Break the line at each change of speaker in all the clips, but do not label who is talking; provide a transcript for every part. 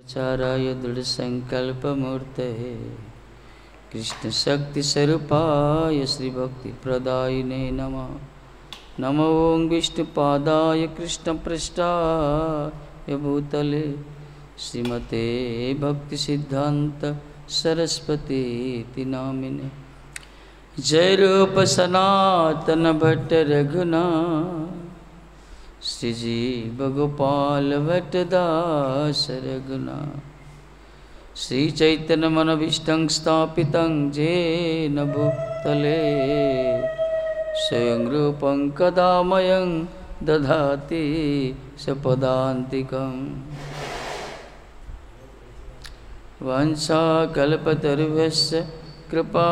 चाराय दृढ़ संकल्प मूर्तये कृष्ण शक्ति स्वरूपाय श्री भक्ति प्रदायिने नमः। नमो ओं विष्णुपादाय कृष्ण पृष्ठाय भूतले श्रीमते भक्ति सिद्धांत सरस्वती नामिने। जय रूप सनातन भट्ट रघुनाथ श्रीजीव गोपाल भट्ट दास रघुनाथ। श्री चैतन्य मनोभीष्टं स्थापितं येन भूतले स्वयं रूपं कदा मह्यं ददाति सपदान्तिकम्। वाञ्छाकल्पतरुभ्यश्च कृपा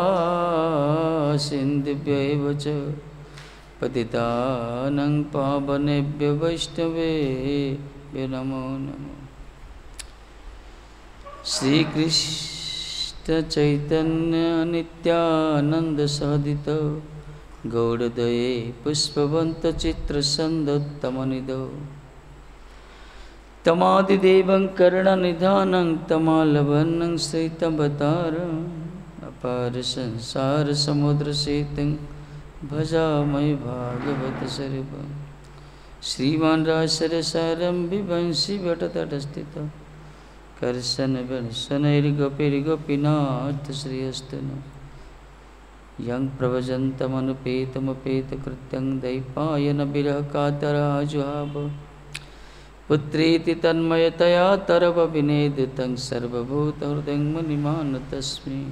सिन्धुभ्यैव च पतितानां पावनेभ्यो वैष्णवेभ्यो नमो नमः। श्री कृष्ण चैतन्य नित्यानंद सहोदित गौड़दये पुष्पवंत चित्र संदोत्तमनिधौ तमादिदेवं करुणानिधानं तमालवन्नं श्रितवतारम् अपार संसार समुद्र सेतुं भजामहि भागवत स्वरूपम्। श्रीमान रासरसारम्भि वंशी वटतटस्थितः कर्शन गोपीनाथ श्रीयस्तु यं प्रव्रजन्तमनुपेतमुपेतकृत्यं दैपायन विरह कातराजुहाव पुत्रीति तन्मयतया तरव विनेदितं सर्वभूतहृदयं मुनिमान् तस्मै।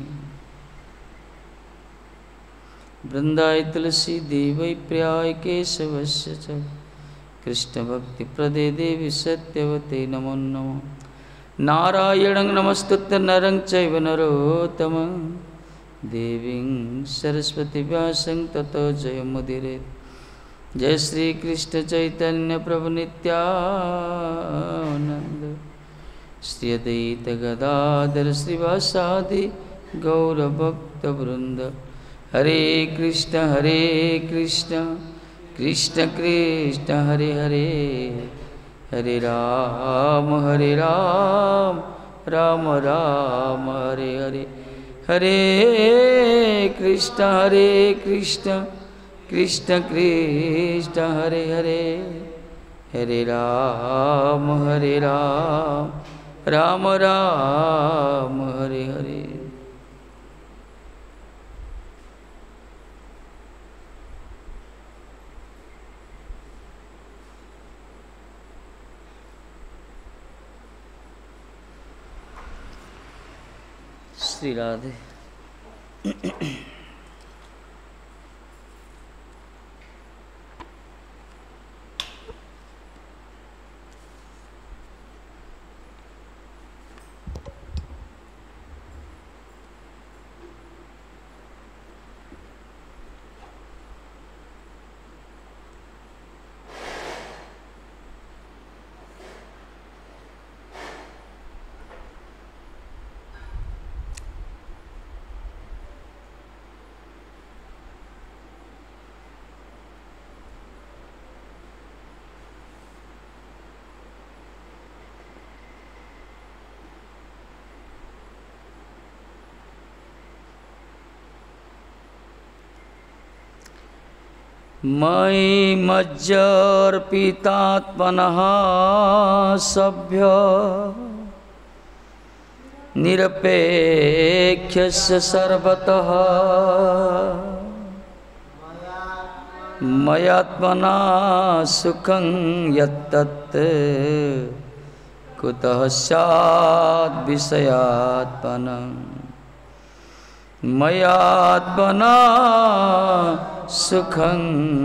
वृन्दाय तुलसी देवै प्रियाय केशवस्य च कृष्णभक्तिप्रदे देवी सत्यवते नमो नमः। नारायणं नमस्तुते नरं चैव नरोत्तमं देवीं सरस्वती व्यासं ततो जयमुदीरयेत्। जय श्री कृष्ण चैतन्य प्रभु नित्यानंद श्री अद्वैत गदाधर श्रीवासादि गौरभक्तवृंद। हरे कृष्ण कृष्ण कृष्ण हरे हरे हरे राम राम राम हरे हरे। हरे कृष्ण कृष्ण कृष्ण हरे हरे हरे राम राम राम हरे हरे। श्री राधे। मयि मज्जर्पितात्मनः सभ्य निरपेक्षस्य सर्वतः मयात्मना सुखं यत्तत् कुतः स्यात् विषयात्मनः। मयात्मना सुखं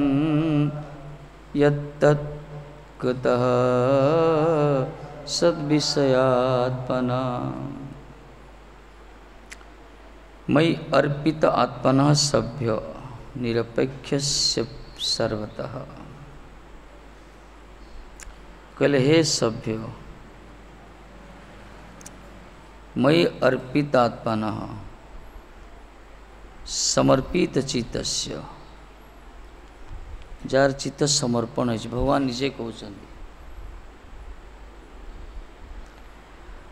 यत्तत् कुतः सद्विषयात्मना। मयि अर्पित आत्मना सभ्य निरपेक्षस्य सर्वतः। कल हे सभ्य मयि अर्पित आत्मना समर्पित चित्तस्य जार चित्त समर्पण है भगवान निजे कहते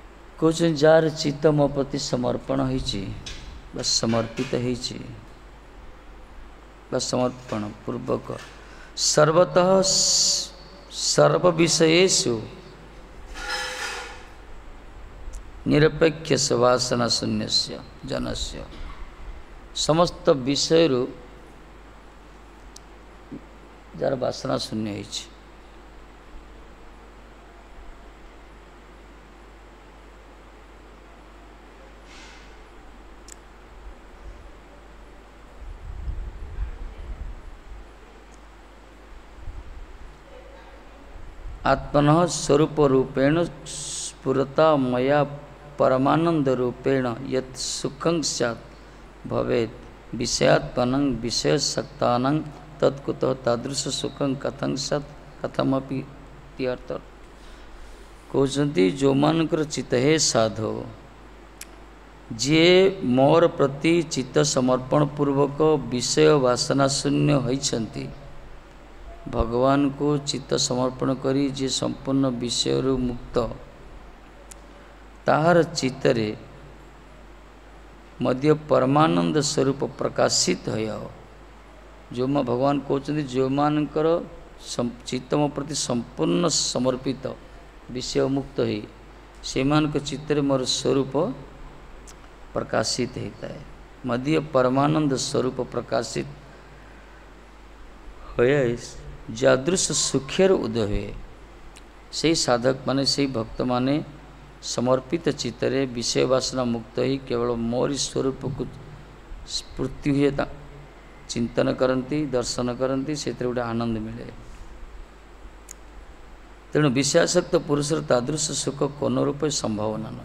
कौन जार चित्त मो प्रति समर्पण होइछि बस समर्पित होइछि बस समर्पण पूर्वक सर्वतः सर्व विषयेषु निरपेक्ष वासना शून्यस्य जनस्य समस्त विषय जार वासना शून्य होइछि आत्मनः स्वरूप रूपेण स्फुरता मया परमानंद रूपेण यत् सुखं स्यात् भवेत् विषयात्मनं विषयसक्तानं तत्कुतः तादृश सुखं कथं स्यात् कथमपि इत्यर्थ कहते जो मानकर चित्त हे साधो जे मोर प्रति चित्त समर्पण पूर्वक विषय वासना शून्य होइछन्ति भगवान को चित्त समर्पण करी जे संपूर्ण विषय मुक्त ताहार चित्तरे मध्य परमानंद स्वरूप प्रकाशित हो जो माँ भगवान कहते जो मानकर चित्त मो प्रति संपूर्ण समर्पित विषय मुक्त हो से मान चित्तरे मोर स्वरूप प्रकाशित होता है मध्य परमानंद स्वरूप प्रकाशित हो जादृश सुखेर उदय हुए से साधक माने से भक्त माने समर्पित चित्तरे विषय वासना मुक्त ही केवल मोरी स्वरूप को स्फूर्ति हुए चिंतन करती दर्शन करती से गोटे आनंद मिले तेणु विषयासक्त पुरुषर तादृश सुख कौन रूप संभावना न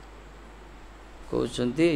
कहते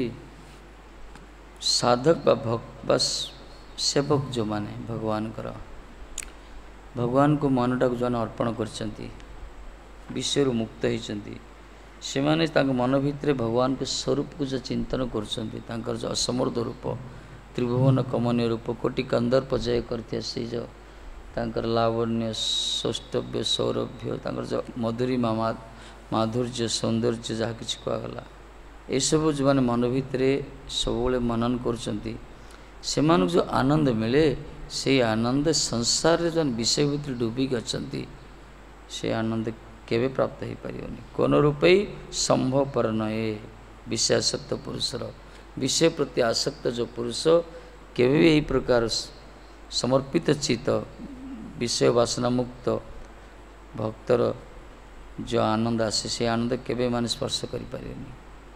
साधक बस सेवक जो माने भगवान कर भगवान को मनटा को जो अर्पण कर विषय मुक्त होती से माने मन भितर भगवान के स्वरूप को जो चिंतन कर जो असमर्थ रूप त्रिभुवन कमनीय रूप कोटि कंदर्प जय करते से जो तांकर लावण्य सौष्ठव्य सौरभ्य तांकर जो मधुरिमा माधुर्य सौंदर्य जहाँ कि कहगला ये सब जो मैंने मन भितर सब मनन कर जो आनंद मिले से आनंद संसार जो विषय भितर डूबिक अच्छा से आनंद केवे प्राप्त हो पारिबनी कौन रूप ही संभव पर नए विषयासक्त पुरुषर विषय प्रति आसक्त जो पुरुष केवे भी यही प्रकार समर्पित चित्त विषय वासना मुक्त भक्तर जो आनंद आसे से आनंद केवे मान स्पर्श करि पारिबनी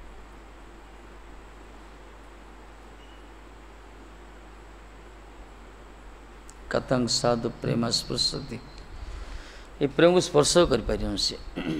कथं साधु प्रेम स्पर्शति ये प्रेम को स्पर्श कर पार से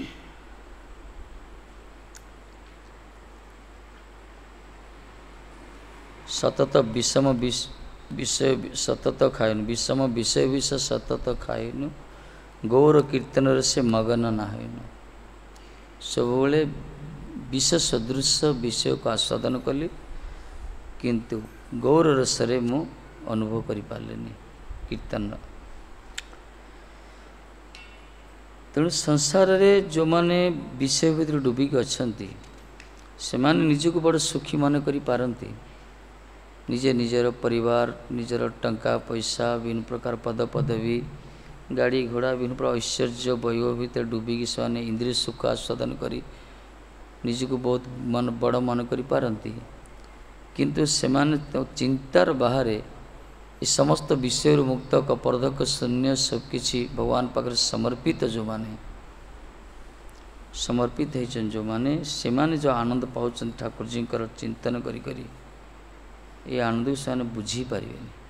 सतत विषम विषय सतत खाएनु विषम विषय विष सतत खाएनु गौर कीर्तन से मगन नाहेनु सब विष सदृश विषय को आस्वादन कली किंतु गौर रसरे मु अनुभव करि पारलेनी कीर्तन तेणु संसार रे जो माने विषय भितर डूबिक अच्छा से माने निजको बड़ सुखी मन करि पारंती निजे निजर परिवार निजर टंका पैसा विभिन्न प्रकार पद पदवी गाड़ी घोड़ा विभिन्न प्रकार ऐश्वर्य वैभव भितर डूबिकी से इंद्रिय सुख आस्वादन करी निजको बहुत मन बड़ मन करि पारंती किंतु से चिंतार बाहर ये समस्त विषय मुक्त कपर्धक शून्य सबकि भगवान पाखे समर्पित जो माने समर्पित होइछन जो माने से माने जो आनंद पाउछन ठाकुर जी चिंतन करी करी ये आनंद से बुझी पारे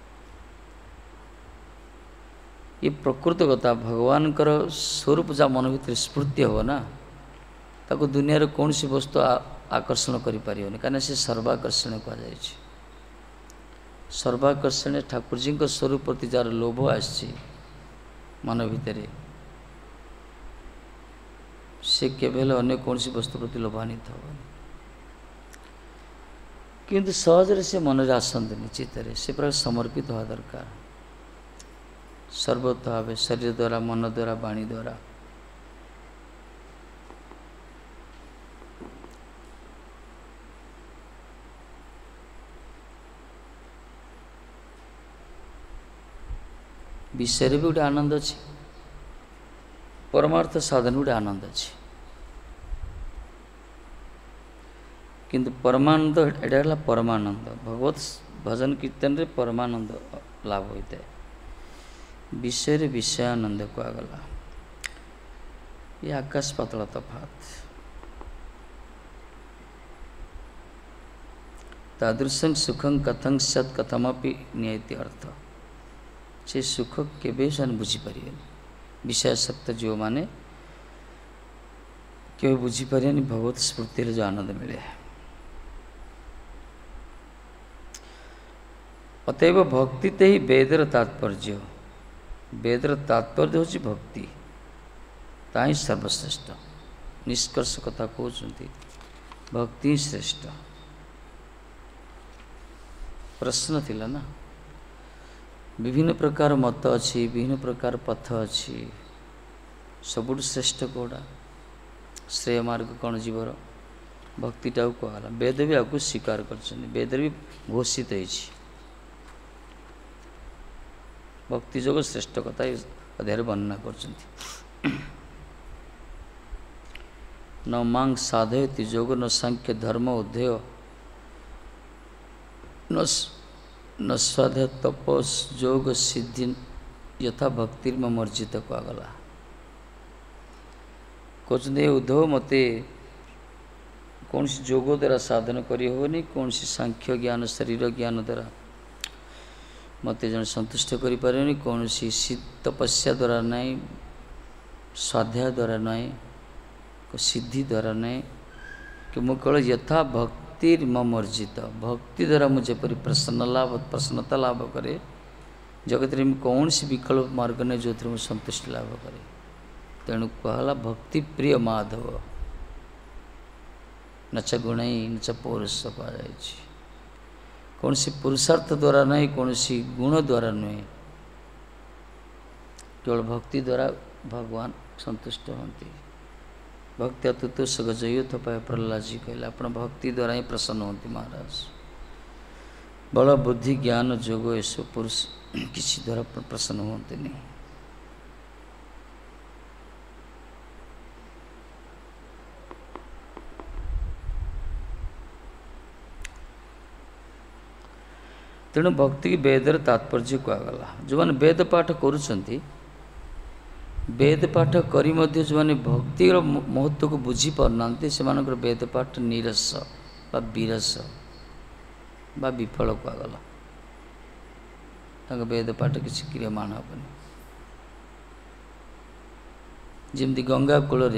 ये प्रकृत कथा भगवान कर स्वरूप जहाँ मन भर स्फूर्ति हो ना ताको दुनिया कौन सी वस्तु आकर्षण करि पारिबनी कहीं से सर्वाकर्षण कहुई सर्वाकर्षण ठाकुर जी स्वरूप प्रति जार लोभ आसी मन भितर से केवल अन्य कौन सी वस्तु प्रति लोभान्वित हो किंतु सहजरे से मन में आसती चित्तरे से प्रकार समर्पित हवा दरकार सर्वत भाव शरीर द्वारा मन द्वारा वाणी द्वारा विषय भी गोटे आनंद अच्छी, परमार्थ साधन गोटे आनंद अच्छी, किंतु परमानंद एटा परमानंद भगवत भजन कीर्तन रे परमानंद लाभ होता है। विषय रे विषयानंद कहगला ये आकाश पातल तफात। तादृशं सुखं कथं सत् कथमपि नियति अर्थ। से सुख केबे से बुझीपर विषयासक्त जो माने केवे बुझीपर भगवत स्मृति जो आनंद मिले। अतएव भक्ति ते ही वेदर तात्पर्य। वेदर तात्पर्य होची भक्ति, ताही सर्वश्रेष्ठ। निष्कर्ष कथा कहते भक्ति श्रेष्ठ। प्रश्न थिला ना, विभिन्न प्रकार मत अच्छी, विभिन्न प्रकार पथ अच्छी, सबुठ श्रेष्ठ कौटा श्रेय मार्ग कौन जीवर भक्तिटा कहला। वेद भी आपको स्वीकार कर, वेद भी घोषित है भक्ति जोग श्रेष्ठ कथा अध्याय वर्णना कर। न मांग साधयति जोग न सांख्य धर्म उद्धेय न स्वाध्याय तपस जोग सिद्धि यथा भक्ति मर्जित कहगला। कहते उद्धव मते कौन सी जोग द्वारा साधन करनी, कौन सी सांख्य ज्ञान शरीर ज्ञान द्वारा मते जन संतुष्ट करें, कौन सी तपस्या द्वारा नहीं, स्वाध्याय द्वारा नहीं, सिद्धि द्वारा नहीं, कि मुझे केवल यथा भक्ति मर्जित भक्ति द्वारा मुझे परी प्रसन्नता लाभ करे जगत में कौन सी विकल्प मार्ग नहीं जो मुझे संतुष्टि लाभ करे। तेणु कहला भक्ति प्रिय माधव नच गुण न च पौरुष कह। कौन सी पुरुषार्थ द्वारा नहीं, कौन सी गुण द्वारा नुहे, केवल भक्ति द्वारा भगवान संतुष्ट होती। भक्ति तुतो सगजयो थपाय प्रहलाद जी कहले अपना भक्ति द्वारा ही प्रसन्न होती महाराज। बल बुद्धि ज्ञान जोग ऐसो पुरुष किसी द्वारा प्रसन्न होते नहीं। तेणु भक्ति की वेदर तात्पर्य कहगला। जो मैंने वेद पाठ करुँच, वेद पाठ करी मध्य जो मैंने भक्ति महत्व को बुझी पारना से वेद पाठ नीरस बा विरस बा विफल कहगला। वेद पाठ किसी क्रियमाण हेनी। जमती गंगा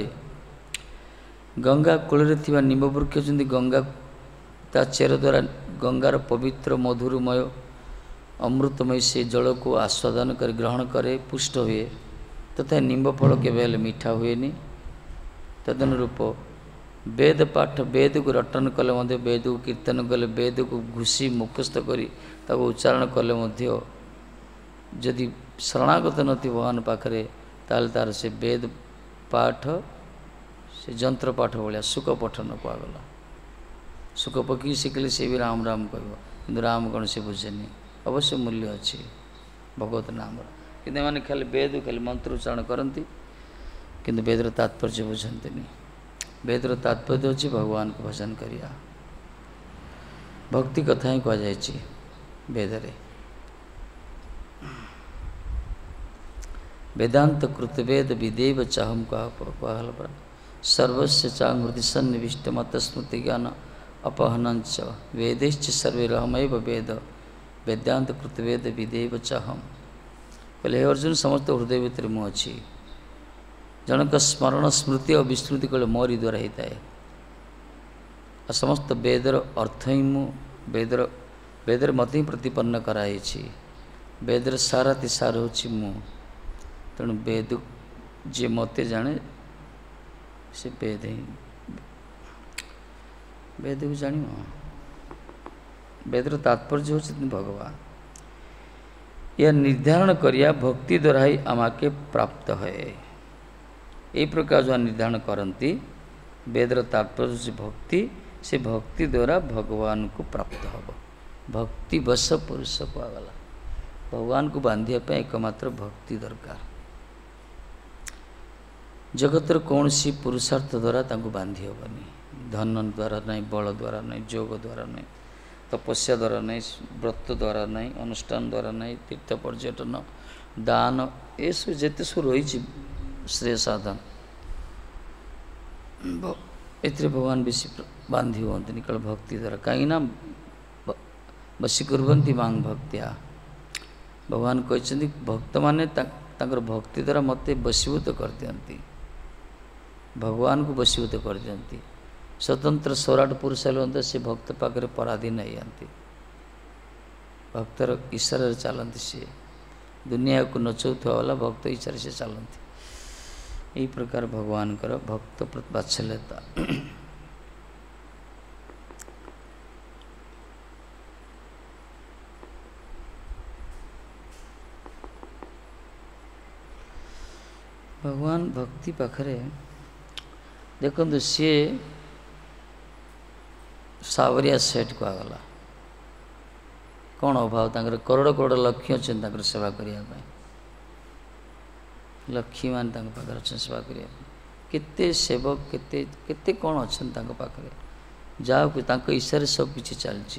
कूल थी निम्ब वृक्ष जमी गंगा ता चेर द्वारा गंगार पवित्र मधुरमय अमृतमय से जल को आस्वादन कर ग्रहण करे पुष्ट हुए, तथा निम्ब फल केवल मीठा हुएनी। तदनुरूप वेद पाठ वेद को रटन कले मध्य, वेद को कीर्तन कले, वेद को घुषी मुखस्थ करी उच्चारण कले मध्य जदि शरणागत नथी भगवान पाखरे ताल तार से वेद पाठ से जंत्र पाठ भाया सुख पठन कहगला। सुख पकी शिखले से भी राम राम कह, कि राम कौन से बुझेनि। अवश्य मूल्य अच्छी भगवत नाम, कि मैंने खाली वेद खाली मंत्र उच्चारण करती किंतु वेदर तात्पर्य बुझाते नहीं। वेदर तात्पर्य अच्छी भगवान को भजन करिया। भक्ति कथा ही कह जाए वेदरे। वेदांत कृत वेद विदेव चाहम कहल सर्वस्व चांगृति सन्निविष्ट मत स्मृति ज्ञान अपहनंच वेदेश्च सर्वे रहमैव वेद वेदांत कृत वेद विदेव चाहम। कहले हे अर्जुन समस्त हृदय भितर मु अच्छी। जनक स्मरण स्मृति और विस्मृति कहले मोरी द्वारा होता है। समस्त वेदर अर्थ ही मु वेदर मत ही प्रतिपन्न कराई। वेदर साराति सार होची मु। तेणु वेद जे मते जाने से वेद ही वेद को जान। वेदर तात्पर्य हो भगवान यह निर्धारण करिया भक्ति द्वारा ही आमाके प्राप्त है। यही प्रकार जो निर्धारण करती वेदर तात्पर्य से भक्ति, से भक्ति द्वारा भगवान को प्राप्त हम। भक्ति बस पुरुष कहगला। भगवान को बांधिया एकमात्र भक्ति दरकार। जगतर कौन सी पुरुषार्थ द्वारा तांको बांधि हेबनी, धन द्वारा नहीं, बल द्वारा नहीं, जोग द्वारा नहीं, तपस्या द्वारा नहीं, व्रत द्वारा नहीं, अनुष्ठान द्वारा नहीं, तीर्थ पर्यटन, दान, ये सब जिते सब रही श्रेय साधन एथिरे भगवान बेसी बांधि हुअन्तिनि केवल भक्ति द्वारा। कहीं बसी कुर्वन्ति मांग भक्त्या। भगवान कहते भक्त माने तांकर भक्ति द्वारा मते बसीभूत कर दियंती, भगवान को बसीभूत कर दियंती। स्वतंत्र सौराट पुरुष हेल्ला से भक्त पाखे पराधीन होती, भक्तर इशारा चलती, सी दुनिया को नचौथा वाला भक्त इच्छा से चलती। यही प्रकार भगवान कर भक्त प्रति वात्सल्यता। भगवान भक्ति पाखरे देखो सी सावरिया सेठ को आगला कौन अभाव तांकर करोड़ करोड़ लक्ष्य अच्छे सेवा करने, लक्ष्मी मान पाखे अच्छे सेवा करने, केते सेवक केते केते कौन अच्छा पाखे जहाँ इशारे सब किसी चलती।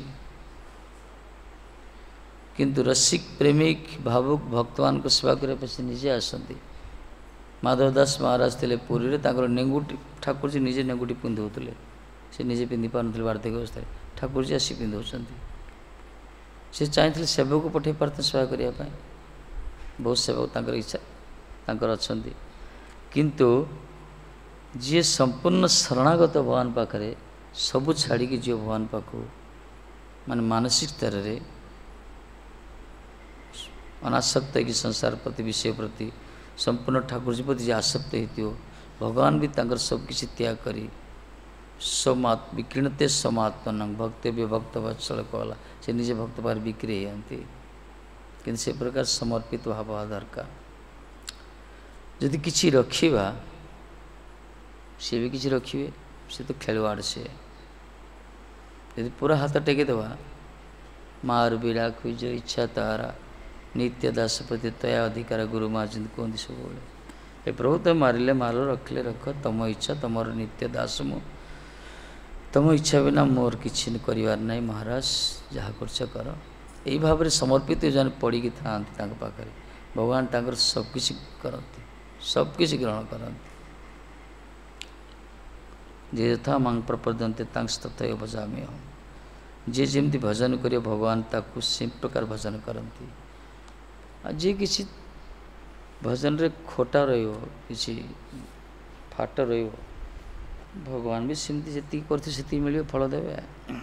किंतु रसिक प्रेमिक भावुक भक्तवान को सेवा करने से निजे आसती। माधव दास महाराज थे पुरी रे नेंगुटी ठाकुर जी निजे नेंगुटी पिंधुले, से निजे पिंधि पार वार्धक्य अवस्था ठाकुर जी आसी पिंधुंट। से चाहते सेवक को पठे पारते सेवा करने, बहुत सेवक इच्छा अच्छा। किंतु जी संपूर्ण शरणागत भगवान पाखे सबू छाड़ी जी भगवान पाखु मान मानसिक स्तर में अनासक्त कि संसार प्रति विषय प्रति संपूर्ण ठाकुर जी प्रति आसक्त हो, भगवान भी सब किसी त्याग करी विकीर्णते समात्मन भक्तव्य भक्त वत्सल कहला से निजे भक्त पार बिक्री होती। किंतु से प्रकार समर्पित भाव दरकार। यदि किसी रखा सी भी किसी रखिए, से तो खेलवाड़ से यदि पूरा हाथ टेकदेवा मार बीड़ा खुज इच्छा तारा नित्य दास प्रति तया अधिकार गुरु महाजन कहते सब ए प्रभु तुम मारिले मारो रखले रख तुम इच्छा तुमर नित्य दास मु तुम इच्छा बिना मोर किसी करार ना महाराज जहाँ कर। यही भाव में समर्पित जो पड़ी था पाखे भगवान सबकिछ करती, सबकिछ ग्रहण करती। जे यथा मांग प्रपद्यन्ते तथा भजामि हम, जे जमी भजन कर भगवान ताकू से प्रकार भजन करती। जे किसी भजन रे खोटा रही फाट रही भगवान भी सेमती जी करती मिले फल देवे।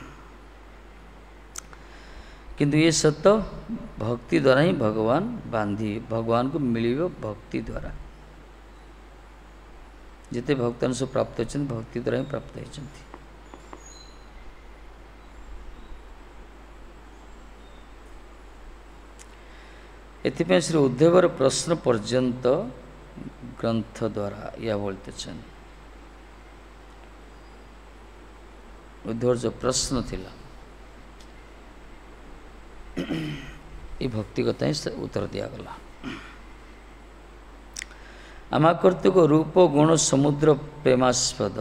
किंतु ये सत्य भक्ति द्वारा ही भगवान बांधी, भगवान को मिल भक्ति द्वारा। जिते भक्तन से प्राप्त होती भक्ति द्वारा ही प्राप्त होती। एथिपाई श्री उद्धवर प्रश्न पर्यंत ग्रंथ द्वारा या बोलते चन उद्धवर जो प्रश्न थिला ये भक्ति कथा ही उत्तर दिया गला। आमाकर्तृक रूप गुण समुद्र प्रेमास्पद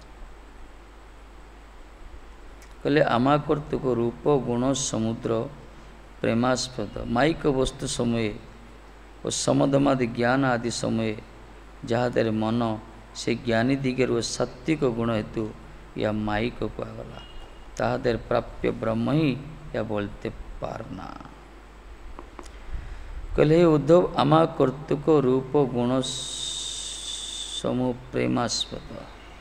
कहले आमाकर्तृक रूप गुण समुद्र प्रेमास्पद माइक वस्तु समय और समदमादि ज्ञान आदि समय जहादे मन से ज्ञानी दिगे वो सात्विक गुण हेतु या माइक को आगला ताहादेर प्राप्य ब्रह्म ही या बोलते पारना। कहले उद्धव आमा कर्तुक रूप गुण समूह प्रेमास्पद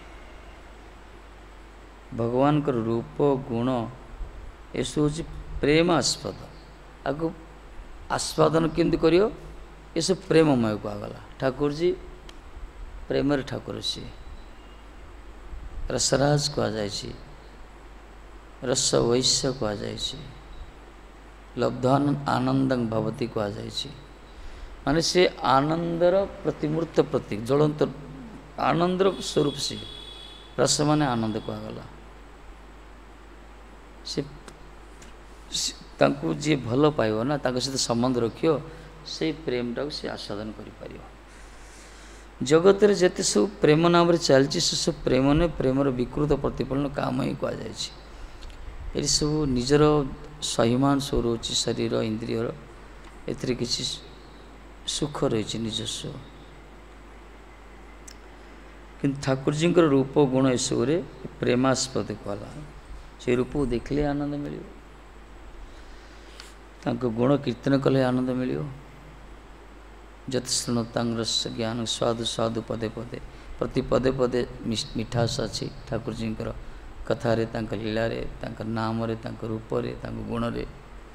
भगवान का रूप गुण ये हूँ प्रेमास्पद। आगु आस्वादन केमती करियो ये सब प्रेममय को आगला। ठाकुर जी प्रेम ठाकुर सी रसराज कहुई, रस वैश्य कहुई, लब्धान आनंदं भवती कहुई। माने से आनंदर प्रतिमूर्त प्रतीक ज्वलंत आनंदर स्वरूप से रस माने आनंद कहगला। से तांकु जी भल पाइब ना तांको सहित संबंध रखियो से प्रेमटा से आस्वादन करि जगत रे जेते सब प्रेम नाम रे चलछि से सब प्रेम ने प्रेमर विकृत प्रतिफलन काम ही कह जाय छी ए सब निजर स्वाभिमान सब रोची शरीर इंद्रिय एथरे किछि सुख रही निजस्व किंतु ठाकुर जी रूप गुण एसबुरे प्रेमास्पद कहला से रूप देखले आनंद मिलियो तांको गुण कीर्तन कले आनंद मिलियो जत श्रृणतांग रस ज्ञान स्वादु स्वादु पदे पदे प्रति पदे पदे मिठास अच्छी ठाकुर जी कथा रे तांको लीला रे तांको नाम रे तांको रूप रे तांको गुण रे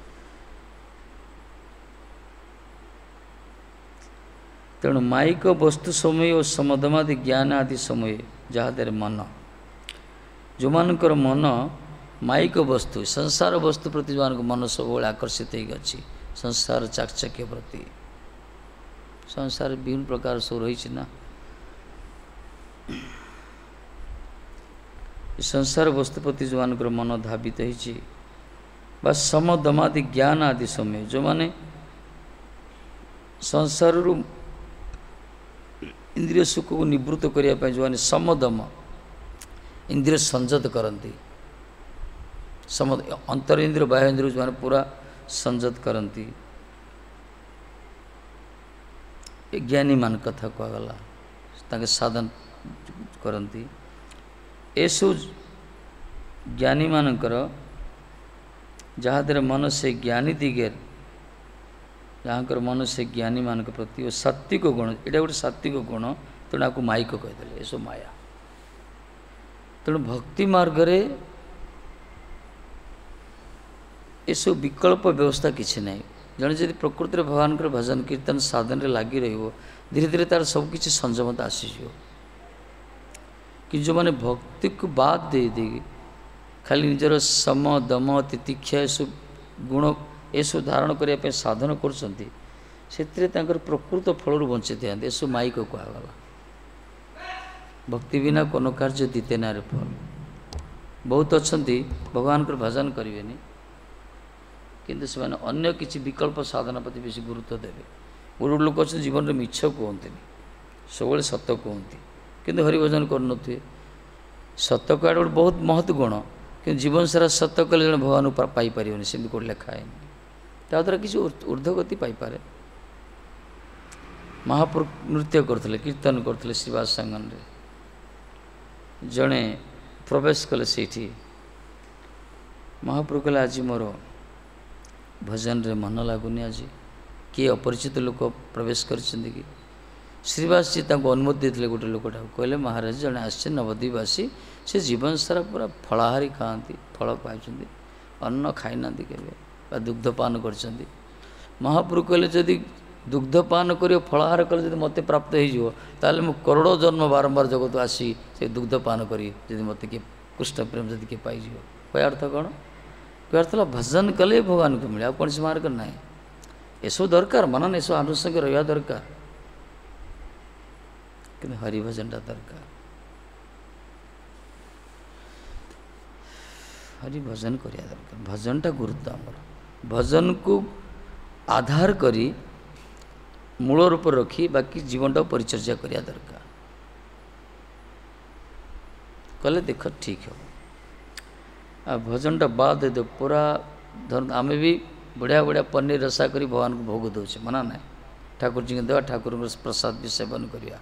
तेणु माइक वस्तु समय और समदमादि ज्ञान आदि समय जहादर मन जो मानकर मन माइक वस्तु संसार वस्तु प्रति जो मन सब आकर्षित होगी संसार चाकचक्य प्रति संसार विभिन्न प्रकार सब रही ना संसार वस्तु प्रति जो मानकर मन धावित हो समदमादि ज्ञान आदि समय जो माने संसार इंद्रिय सुख को निवृत्त करने जो मैंने समदम इंद्रिय संयत करती समद अंतर इंद्रिय बाह्य इंद्रिय जो पूरा संयत करती ज्ञानी मान कथा कहगला ताके साधन करती एसु ज्ञानी मानकर जहादर मन से ज्ञानी दिगे जहाँकर मन से ज्ञानी मान प्रति सात्विक गुण यहाँ गोटे सात्विक गुण तेणु आपको माइक कहीदे ये सब माया तेणु भक्ति मार्ग रे ये सब विकल्प व्यवस्था किसी ना जड़े जब प्रकृति भगवान भजन कीर्तन साधन रे लगी रही धीरे धीरे तार सबकि संयमता आसीज कि जो मैंने भक्ति को बाद दे देगी खाली निजर सम दम तितिक्षा ये सब गुण ये सब धारण करने साधन कर प्रकृत फल बंची था ये सब माइक कहगला भक्ति बिना कोनो कार्य दीते ना फल बहुत अच्छा भगवान भजन करें किंतु से अन्य किसी विकल्प साधन प्रति बेसी गुरुत्व देवे गोटे लोक अच्छे जीवन में मिछ कहते सब सत कहती किंतु हरिभजन करन सत कह गोटे बहुत महत्व गुण कि जीवन सारा सत कले जन भगवान पाइपर सेमती कौट लिखा है ताद्वारा किसी ऊर्ध्वगति पाइपे महापुरुष नृत्य करते कीर्तन करते श्रीवास संगन रे जड़े प्रवेश कले से महापुरुष कहले आज मोर भजन रे मन लगुनि आज किए अपरिचित लोक प्रवेश कर श्रीवास जी अनुमति देते गोटे लोकटा कहले महाराज जड़े आसे नवद्वीपवासी से जीवन सारा पूरा फलाहारी खाती फल पाई अन्न खाई ना के दुग्धपान कर महाप्रभु कहले जदि दुग्धपान कर फलाहार कले जब मत प्राप्त हो करोड़ जन्म बारंबार जगत आसी से दुग्धपान करी मत किए कृष्ण प्रेम जदि किए पाई कह अर्थ कौन कह अर्थ भजन कले भगवान को मिले कौन से मार्ग ना एसो दरकार मनन एसो अनुसंग रहा दरकार कि हरिभजनटा दरकार हरिभजन करिया दरकार भजनटा गुरुत्व आमर भजन को आधार करी मूल रूप रखी बाकी जीवनटा परिचर्या करिया दरकार कले देख ठीक हो आ भजनटा बाद दे पूरा धर आम भी बढ़िया बढ़िया पनीर रसा करी भगवान को भोग दौचे मना ना ठाकुर जी देवा ठाकुर प्रसाद भी सेवन करिया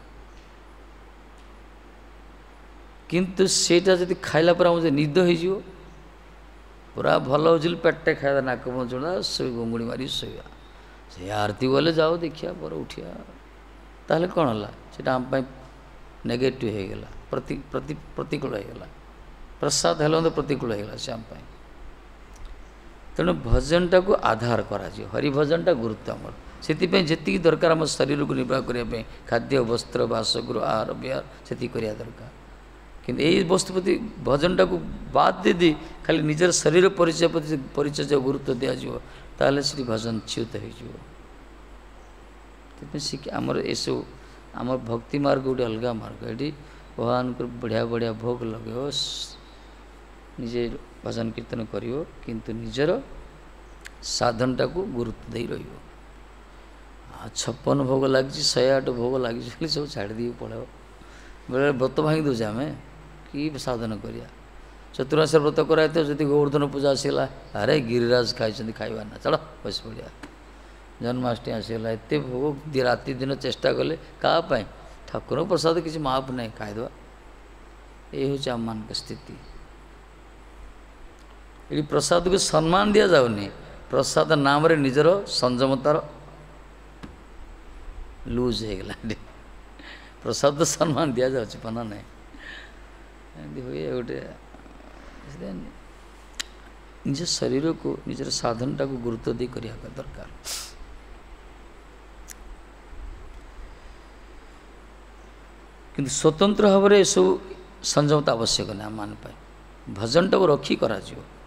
किंतु सेटा जदि खाइला पर मुझे निद हो पूरा भल हो पेटे खाया नाक मुड़ा शो गुंगुड़ी मारी शोया से आरती गले जाओ देखिया पर उठिया ताहले कौन है सेटा आम नेगेटिव हो गला प्रतिकूल होगा प्रसाद हेल्ला तो प्रतिकूल होगा से आम तेणु भजनटा को आधार करा हरिभजनटा गुरुत्व आमर से जी दरकार आम शरीर को निर्वाह करने खाद्य वस्त्र बासगृह आहार विहार से दरकार किंतु यही वस्तुप्रति भजनटा को बाद दे दी खाली निजर शरीर परिचय प्रति परिचय गुरुत्व दिज्व ताले श्री भजन च्युत होमर एसो आम भक्ति मार्ग गोटे अलग मार्ग ये भगवान को बढ़िया बढ़िया भोग लगे निजे भजन कीर्तन कर किंतु निजर साधनटा को गुरुत्व दे रही 56 भोग लगी 108 भोग लगी सब छाड़ दी पड़े बेले व्रत भांगी दूचे आम कि साधन करिया चतुर्मास व्रत कराई जदि गोवर्धन पूजा आसला अरे गिरिराज खाई खाइबा ना चलो बस पड़िया जन्माष्टमी आसगला एत भोग राति दिन चेष्टा कले क्या ठाकुर प्रसाद किसी माप नहीं खाईदे ये हूँ आम मान स्थिति ये प्रसाद को सम्मान दि जाऊनी प्रसाद नाम रे निजर संयमतार लूज हो गला प्रसाद सम्मान दि जाऊँ पना नहीं एमती हुए गोटे निज शरीर को निजर साधनटा को गुरुत्व दे करिया दरकार किंतु स्वतंत्र भाव में सब संयमता आवश्यक ना मान पाए भजनटा को रखी करा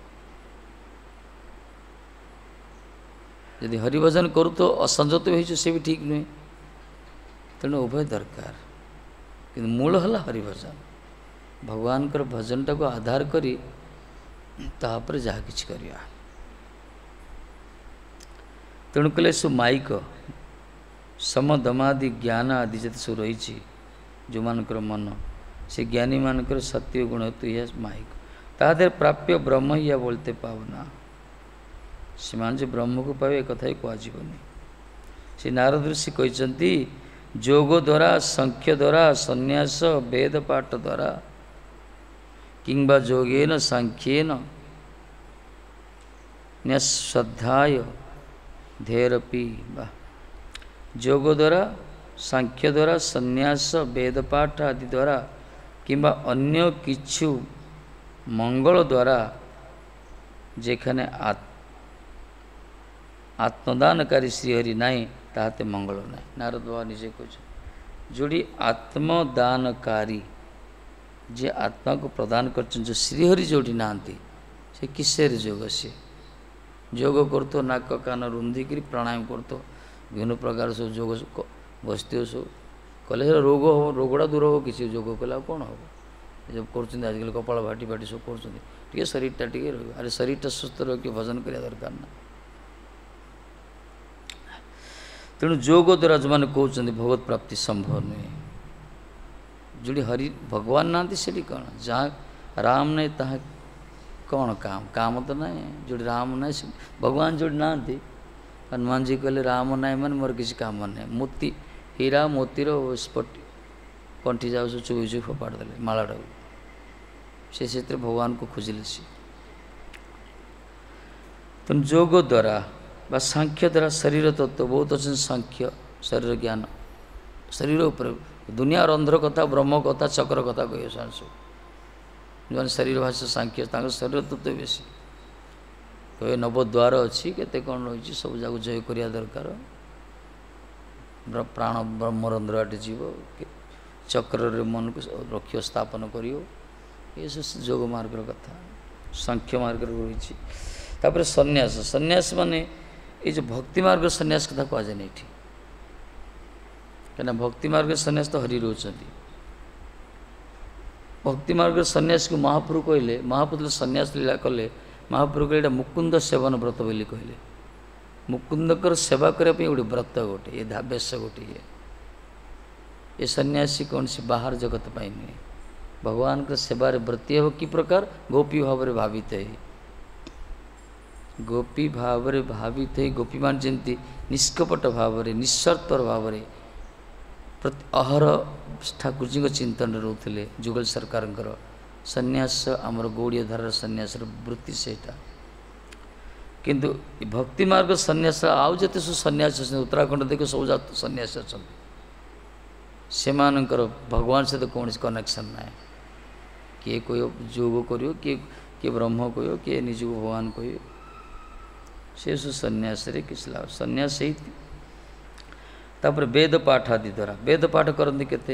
यदि हरिभजन करूँ तो असंजत भी से भी ठीक नुहे तेणु उभय दरकार कि मूल है हरिभजन भगवान कर भजनटा को आधार करी तापर जहाँ किछ करिया तेणु कले सब माइक सम दमादि ज्ञान आदि जब सब रही जो मानकर मन से ज्ञानी मानकर सत्य गुण तो यह माइक तादर प्राप्य ब्रह्म या बोलते पावना से जो ब्रह्म को पावे कथा ही कहनी से नारद ऋषि कहते जोग द्वारा संख्य द्वारा संन्यास वेद पाठ द्वारा किंबा जोगेन सांख्येन न्यासध्याय धैरपि जोग द्वारा सांख्य द्वारा संन्यास वेद पाठ आदि द्वारा किंबा अन्य किछु मंगल द्वारा जेखाने आत्मदानकारी श्रीहरि नाई ताते मंगल ना नारद बाबा निजे कह जोड़ी आत्मदानकारी जे आत्मा को प्रदान कर जो श्रीहरि जोड़ी नांती से किसेर जोग से जोग करतो नाक कान रुंधिक प्राणायाम करतो विभिन्न प्रकार सब जोग बसते सब कले रोग हो रोगड़ा दूर हो किसी जोग कले कौन हम जब कर कपाल भाटी भाटी सब कर शरीरटा टे अरे शरीरटा सुस्थ रखिए भजन करिया दरकार ना तेणु जोग द्वारा जो मैंने कहते भगवत प्राप्ति संभव नुहे जोड़ी हरि भगवान नाती से कौन जहाँ राम नहीं ता कौन काम काम तो ना जोड़ी राम ना भगवान जोड़ी नाती हनुमान जी कहले राम ना मैंने मोर किसी काम ना मोती हीरा मोतीर स्पट कंठी जाऊ सब चुभी चुभी फोपाड़ देले मालाटा से भगवान को खोजिले सी तेणु जोग द्वारा बा सांख्य द्वारा शरीर तत्व बहुत अच्छे सांख्य शरीर ज्ञान शरीर उपर दुनिया अंधर कथा ब्रह्म कथा चक्र कथा कहे सब जो शरीर भाषा सांख्य शरीर तत्व बेसी कहे नवद्वार अच्छी केते कौन रही सब जाक जय करिया दरकार प्राण ब्रह्मरंध्र आटे जीव चक्र मन को रखियो स्थापन करियो ये सब जोग मार्ग कथा सांख्य मार्ग रही तापर सन्यास सन्यास माने ये जो भक्ति मार्ग सन्यास कथा कहुए नहीं कहीं भक्ति मार्ग सन्यास तो हरि रोच भक्ति मार्ग सन्यास को महाप्रभु कहले महाप्रभु सन्यास लीला कले महाप्रभु कहले मुकुंद सेवन व्रत बोली कहले मुकुंदकर सेवा करने गोटे व्रत गोटे ये धावेश गोटे ये सन्यासी कौन सी बाहर जगत पाई नुहे भगवान का सेवार व्रती हो कि प्रकार गोपी भाव में भावित है गोपी भाव में भावित है गोपी मान जमी निष्कपट भाव में निस्वार्थ भाव में प्रति अहर ठाकुर जी चिंतन रोते जुगल सरकार सन्यास आमर गौड़ीय धारार सन्यास वृत्ति से किंतु भक्ति मार्ग सन्यास आउ जते सब सन्यास उत्तराखंड देख सब सन्यास अच्छा से भगवान से तो कौन कनेक्शन ना किए कोई जोग करियो किए ब्रह्म कहो किए निज भगवान कहो से सब सन्यास किस लाभ सन्यास ही तापर वेद पाठ आदि द्वारा वेद पाठ करते केते